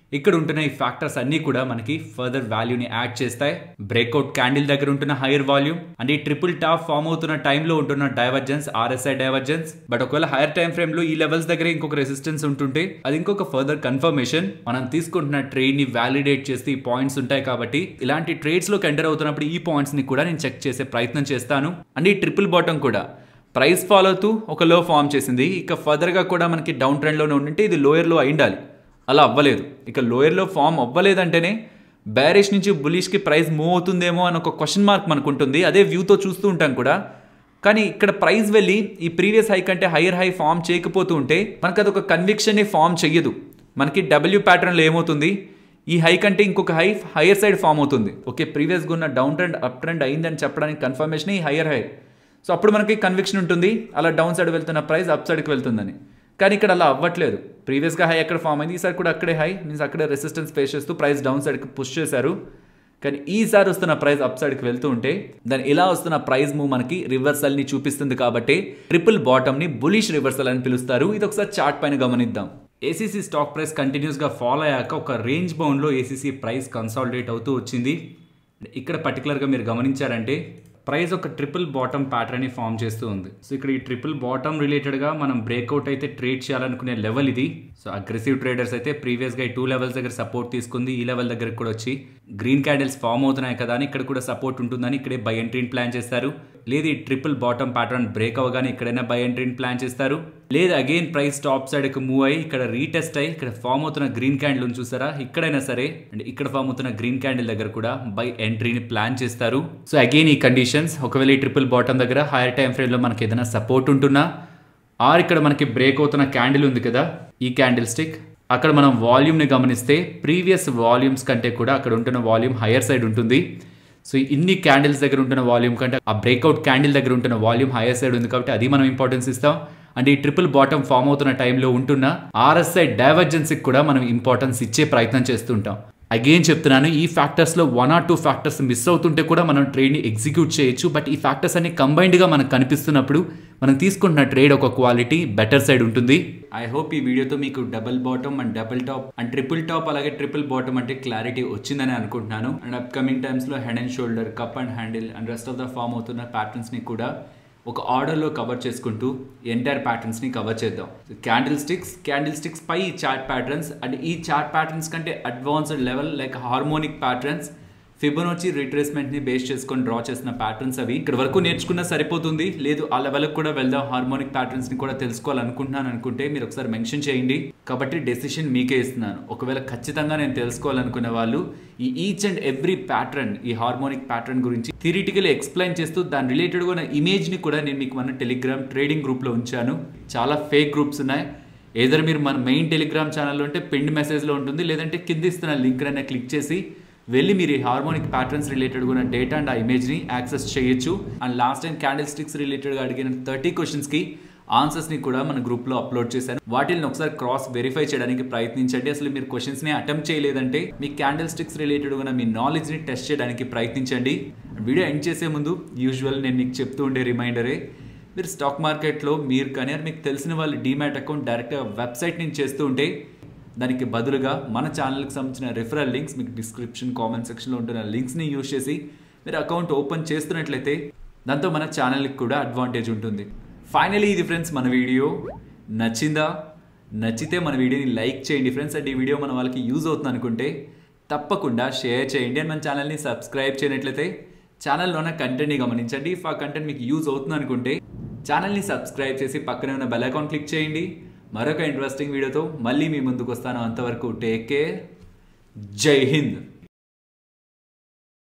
ఇక్కడ ఉంటున్న ఈ ఫ్యాక్టర్స్ అన్ని కూడా మనకి ఫర్దర్ వాల్యూని యాడ్ చేస్తాయి. బ్రేక్అవుట్ క్యాండిల్ దగ్గర ఉంటున్న హైయర్ వాల్యూమ్ అండ్ ఈ ట్రిపుల్ టాప్ ఫామ్ అవుతున్న టైంలో ఉంటున్న డైవర్జెన్స్ RSI డైవర్జెన్స్. బట్ ఒకవేళ హైయర్ టైం ఫ్రేమ్ లో ఈ లెవెల్స్ దగ్గర ఇంకొక రెసిస్టెన్స్ ఉంటుంటే అది ఇంకొక ఫర్దర్ కన్ఫర్మేషన్. మనం తీసుకుంటున్న ట్రేడ్ ని వ్యాలిడేట్ చేస్తే ఈ పాయింట్స్ ఉంటాయి కాబట్టి ఇలాంటి ట్రేడ్స్ లోకి ఎంటర్ అవుతున్నప్పుడు ఈ పాయింట్స్ ని కూడా నేను చెక్ చేసే ప్రయత్నం చేస్తాను. అండ్ ఈ ట్రిపుల్ బాటమ్ కూడా ప్రైస్ ఫాలో అవుతూ ఒక లో ఫామ్ చేసింది. ఇక ఫర్దర్ గా కూడా మనకి డౌన్ ట్రెండ్ లోనే ఉంటే ఇది లోయర్ లో అయిండాలి, అలా అవ్వలేదు. ఇక లోయర్ లో ఫామ్ అవ్వలేదంటేనే బ్యారిష్ నుంచి బులిష్ కి ప్రైస్ మూవ్ అవుతుందేమో అని ఒక క్వశ్చన్ మార్క్ మనకు ఉంటుంది. అదే వ్యూతో చూస్తూ ఉంటాం కూడా. కానీ ఇక్కడ ప్రైస్ వెళ్ళి ఈ ప్రీవియస్ హై కంటే హైయర్ హై ఫామ్ చేయకపోతూ ఉంటే మనకు అదొక కన్విక్షన్ ఫామ్ చెయ్యదు. మనకి డబ్ల్యూ ప్యాటర్న్లో ఏమవుతుంది, ఈ హై కంటే ఇంకొక హై హైయర్ సైడ్ ఫామ్ అవుతుంది. ఓకే, ప్రీవియస్గా ఉన్న డౌన్ ట్రెండ్ అప్ ట్రెండ్ అయిందని చెప్పడానికి కన్ఫర్మేషన్ ఈ హైయర్ హై. సో అప్పుడు మనకి కన్విక్షన్ ఉంటుంది అలా డౌన్ సైడ్ వెళ్తున్న ప్రైస్ అప్ సైడ్కి వెళ్తుందని. కానీ ఇక్కడ అలా అవ్వట్లేదు. ప్రీవియస్గా హై ఎక్కడ ఫామ్ అయింది, ఈసారి కూడా అక్కడే హై మీన్స్ అక్కడే రెసిస్టెన్స్ ఫేస్ చేస్తూ ప్రైస్ డౌన్ సైడ్కి పుష్ చేశారు. కానీ ఈసారి వస్తున్న ప్రైస్ అప్ సైడ్కి వెళ్తూ ఉంటే దాని ఇలా వస్తున్న ప్రైస్ మూవ్ మనకి రివర్సల్ని చూపిస్తుంది. కాబట్టి ట్రిపుల్ బాటమ్ని బులిష్ రివర్సల్ అని పిలుస్తారు. ఇది ఒకసారి చార్ట్ పైన గమనిద్దాం. ఏసీసీ స్టాక్ ప్రైస్ కంటిన్యూస్గా ఫాలో అయ్యాక ఒక రేంజ్ బౌండ్లో ఏసీసీ ప్రైస్ కన్సాలిడేట్ అవుతూ వచ్చింది. ఇక్కడ పర్టికులర్గా మీరు గమనించారంటే ప్రైస్ ఒక ట్రిపుల్ బాటమ్ ప్యాటర్న్ ని ఫామ్ చేస్తూ ఉంది. సో ఇక్కడ ఈ ట్రిపుల్ బాటమ్ రిలేటెడ్గా మనం బ్రేక్అవుట్ అయితే ట్రేడ్ చేయాలనుకునే లెవెల్ ఇది. సో అగ్రెసివ్ ట్రేడర్స్ అయితే ప్రీవియస్గా ఈ 2 లెవెల్స్ దగ్గర సపోర్ట్ తీసుకుంది. ఈ లెవెల్ దగ్గరకు కూడా వచ్చి గ్రీన్ క్యాండిల్స్ ఫామ్ అవుతున్నాయి కదా అని ఇక్కడ కూడా సపోర్ట్ ఉంటుందని ఇక్కడే బై ఎంట్రీని ప్లాన్ చేస్తారు. లేదు ఈ ట్రిపుల్ బాటమ్ ప్యాటర్న్ బ్రేక్ అవ్వగానే ఇక్కడైనా బై ఎంట్రీని ప్లాన్ చేస్తారు. లేదు అగైన్ ప్రైస్ టాప్ సైడ్కి మూవ్ అయ్యి ఇక్కడ రీటెస్ట్ అయ్యి ఇక్కడ ఫామ్ అవుతున్న గ్రీన్ క్యాండిల్ ఉంది చూసారా, ఇక్కడైనా సరే అండ్ ఇక్కడ ఫామ్ అవుతున్న గ్రీన్ క్యాండిల్ దగ్గర కూడా బై ఎంట్రీని ప్లాన్ చేస్తారు. సో అగైన్ ఈ కండిషన్స్ ఒకవేళ ఈ ట్రిపుల్ బాటమ్ దగ్గర హైయర్ టైం ఫ్రేమ్ లో మనకి ఏదైనా సపోర్ట్ ఉంటున్నా ఆర్ ఇక్కడ మనకి బ్రేక్ అవుతున్న క్యాండిల్ ఉంది కదా ఈ క్యాండిల్ స్టిక్, అక్కడ మనం వాల్యూమ్ని గమనిస్తే ప్రీవియస్ వాల్యూమ్స్ కంటే కూడా అక్కడ ఉంటున్న వాల్యూమ్ హైయర్ సైడ్ ఉంటుంది. సో ఇన్ని క్యాండిల్స్ దగ్గర ఉంటున్న వాల్యూమ్ కంటే ఆ బ్రేక్అవుట్ క్యాండిల్ దగ్గర ఉంటున్న వాల్యూమ్ హైయర్ సైడ్ ఉంది కాబట్టి అది మనం ఇంపార్టెన్స్ ఇస్తాం. అండ్ ఈ ట్రిపుల్ బాటమ్ ఫామ్ అవుతున్న టైంలో ఉంటున్న RSI డైవర్జెన్స్కి కూడా మనం ఇంపార్టెన్స్ ఇచ్చే ప్రయత్నం చేస్తుంటాం. అగైన్ చెప్తున్నాను, ఈ ఫ్యాక్టర్స్లో 1 or 2 ఫ్యాక్టర్స్ మిస్ అవుతుంటే కూడా మనం ట్రేడ్ని ఎగ్జిక్యూట్ చేయొచ్చు. బట్ ఈ ఫ్యాక్టర్స్ అన్ని కంబైన్డ్గా మనకు కనిపిస్తున్నప్పుడు మనం తీసుకుంటున్న ట్రేడ్ ఒక క్వాలిటీ బెటర్ సైడ్ ఉంటుంది. ఐ హోప్ ఈ వీడియోతో మీకు double bottom and double top and triple top అలాగే ట్రిపుల్ బాటమ్ అంటే క్లారిటీ వచ్చిందని అనుకుంటున్నాను. అండ్ అప్కమింగ్ టైమ్స్లో head and shoulder, cup and handle and rest of the form అవుతున్న ప్యాటర్న్స్ని కూడా ఒక ఆర్డర్లో కవర్ చేసుకుంటూ ఎంటైర్ ప్యాటర్న్స్ని కవర్ చేద్దాం. క్యాండిల్ స్టిక్స్ పై ఈ చార్ట్ ప్యాటర్న్స్ అండ్ ఈ చార్ట్ ప్యాటర్న్స్ కంటే advanced level like harmonic patterns, Fibonacci రిట్రేస్మెంట్ని బేస్ చేసుకొని డ్రా చేసిన ప్యాటర్న్స్ అవి. ఇక్కడ వరకు నేర్చుకున్నా సరిపోతుంది, లేదు ఆ లెవెల్కి కూడా వెళ్దాం, హార్మోనిక్ ప్యాటర్న్స్ని కూడా తెలుసుకోవాలనుకుంటున్నాను అనుకుంటే మీరు ఒకసారి మెన్షన్ చేయండి. కాబట్టి డెసిషన్ మీకే ఇస్తున్నాను. ఒకవేళ ఖచ్చితంగా నేను తెలుసుకోవాలనుకునే వాళ్ళు ఈ ఈచ్ అండ్ ఎవ్రీ ప్యాటర్న్, ఈ హార్మోనిక్ ప్యాటర్న్ గురించి థియరిటికల్లీ ఎక్స్ప్లెయిన్ చేస్తూ దాని రిలేటెడ్గా ఉన్న ఇమేజ్ని కూడా నేను మీకు మన టెలిగ్రామ్ ట్రేడింగ్ గ్రూప్లో ఉంచాను. చాలా ఫేక్ గ్రూప్స్ ఉన్నాయి. ఏదైనా మీరు మన మెయిన్ టెలిగ్రామ్ ఛానల్లో ఉంటే పిన్డ్ మెసేజ్లో ఉంటుంది, లేదంటే కింద ఇస్తున్న లింక్ అయినా క్లిక్ చేసి వెళ్ళి మీరు ఈ హార్మోనిక్ ప్యాటర్న్స్ రిలేటెడ్గా ఉన్న డేటా అండ్ ఆ ఇమేజ్ని యాక్సెస్ చేయొచ్చు. And last time candlesticks రిలేటెడ్గా అడిగిన 30 క్వశ్చన్స్కి ఆన్సర్స్ని కూడా మన గ్రూప్లో అప్లోడ్ చేశాను. వాటిని ఒకసారి క్రాస్ వెరిఫై చేయడానికి ప్రయత్నించండి. అసలు మీరు క్వశ్చన్స్ని అటెంప్ట్ చేయలేదంటే మీ క్యాండిల్ స్టిక్స్ రిలేటెడ్గా ఉన్న మీ నాలెడ్జ్ని టెస్ట్ చేయడానికి ప్రయత్నించండి. వీడియో ఎండ్ చేసే ముందు యూజువల్ నేను మీకు చెప్తూ ఉండే రిమైండరే, మీరు స్టాక్ మార్కెట్లో మీరు కానీ మీకు తెలిసిన వాళ్ళు డీమ్యాట్ అకౌంట్ డైరెక్ట్గా వెబ్సైట్ నుంచి చేస్తూ ఉంటే దానికి బదులుగా మన ఛానల్కి సంబంధించిన రిఫరల్ లింక్స్ మీకు డిస్క్రిప్షన్ కామెంట్ సెక్షన్లో ఉంటున్న లింక్స్ని యూజ్ చేసి మీరు అకౌంట్ ఓపెన్ చేస్తున్నట్లయితే దాంతో మన ఛానల్కి కూడా అడ్వాంటేజ్ ఉంటుంది. ఫైనలీ ఇది ఫ్రెండ్స్ మన వీడియో నచ్చిందా? నచ్చితే మన వీడియోని లైక్ చేయండి ఫ్రెండ్స్. అండ్ ఈ వీడియో మన వాళ్ళకి యూజ్ అవుతుంది అనుకుంటే తప్పకుండా షేర్ చేయండి. అండ్ మన ఛానల్ని సబ్స్క్రైబ్ చేయనట్లయితే ఛానల్లో ఉన్న కంటెంట్ని గమనించండి. ఇఫ్ ఆ కంటెంట్ మీకు యూజ్ అవుతుంది అనుకుంటే ఛానల్ని సబ్స్క్రైబ్ చేసి పక్కనే ఉన్న బెల్ ఐకాన్ క్లిక్ చేయండి. మరొక ఇంట్రెస్టింగ్ వీడియోతో మళ్ళీ మీ ముందుకు వస్తాను. అంతవరకు టేక్ కేర్. జై హింద్.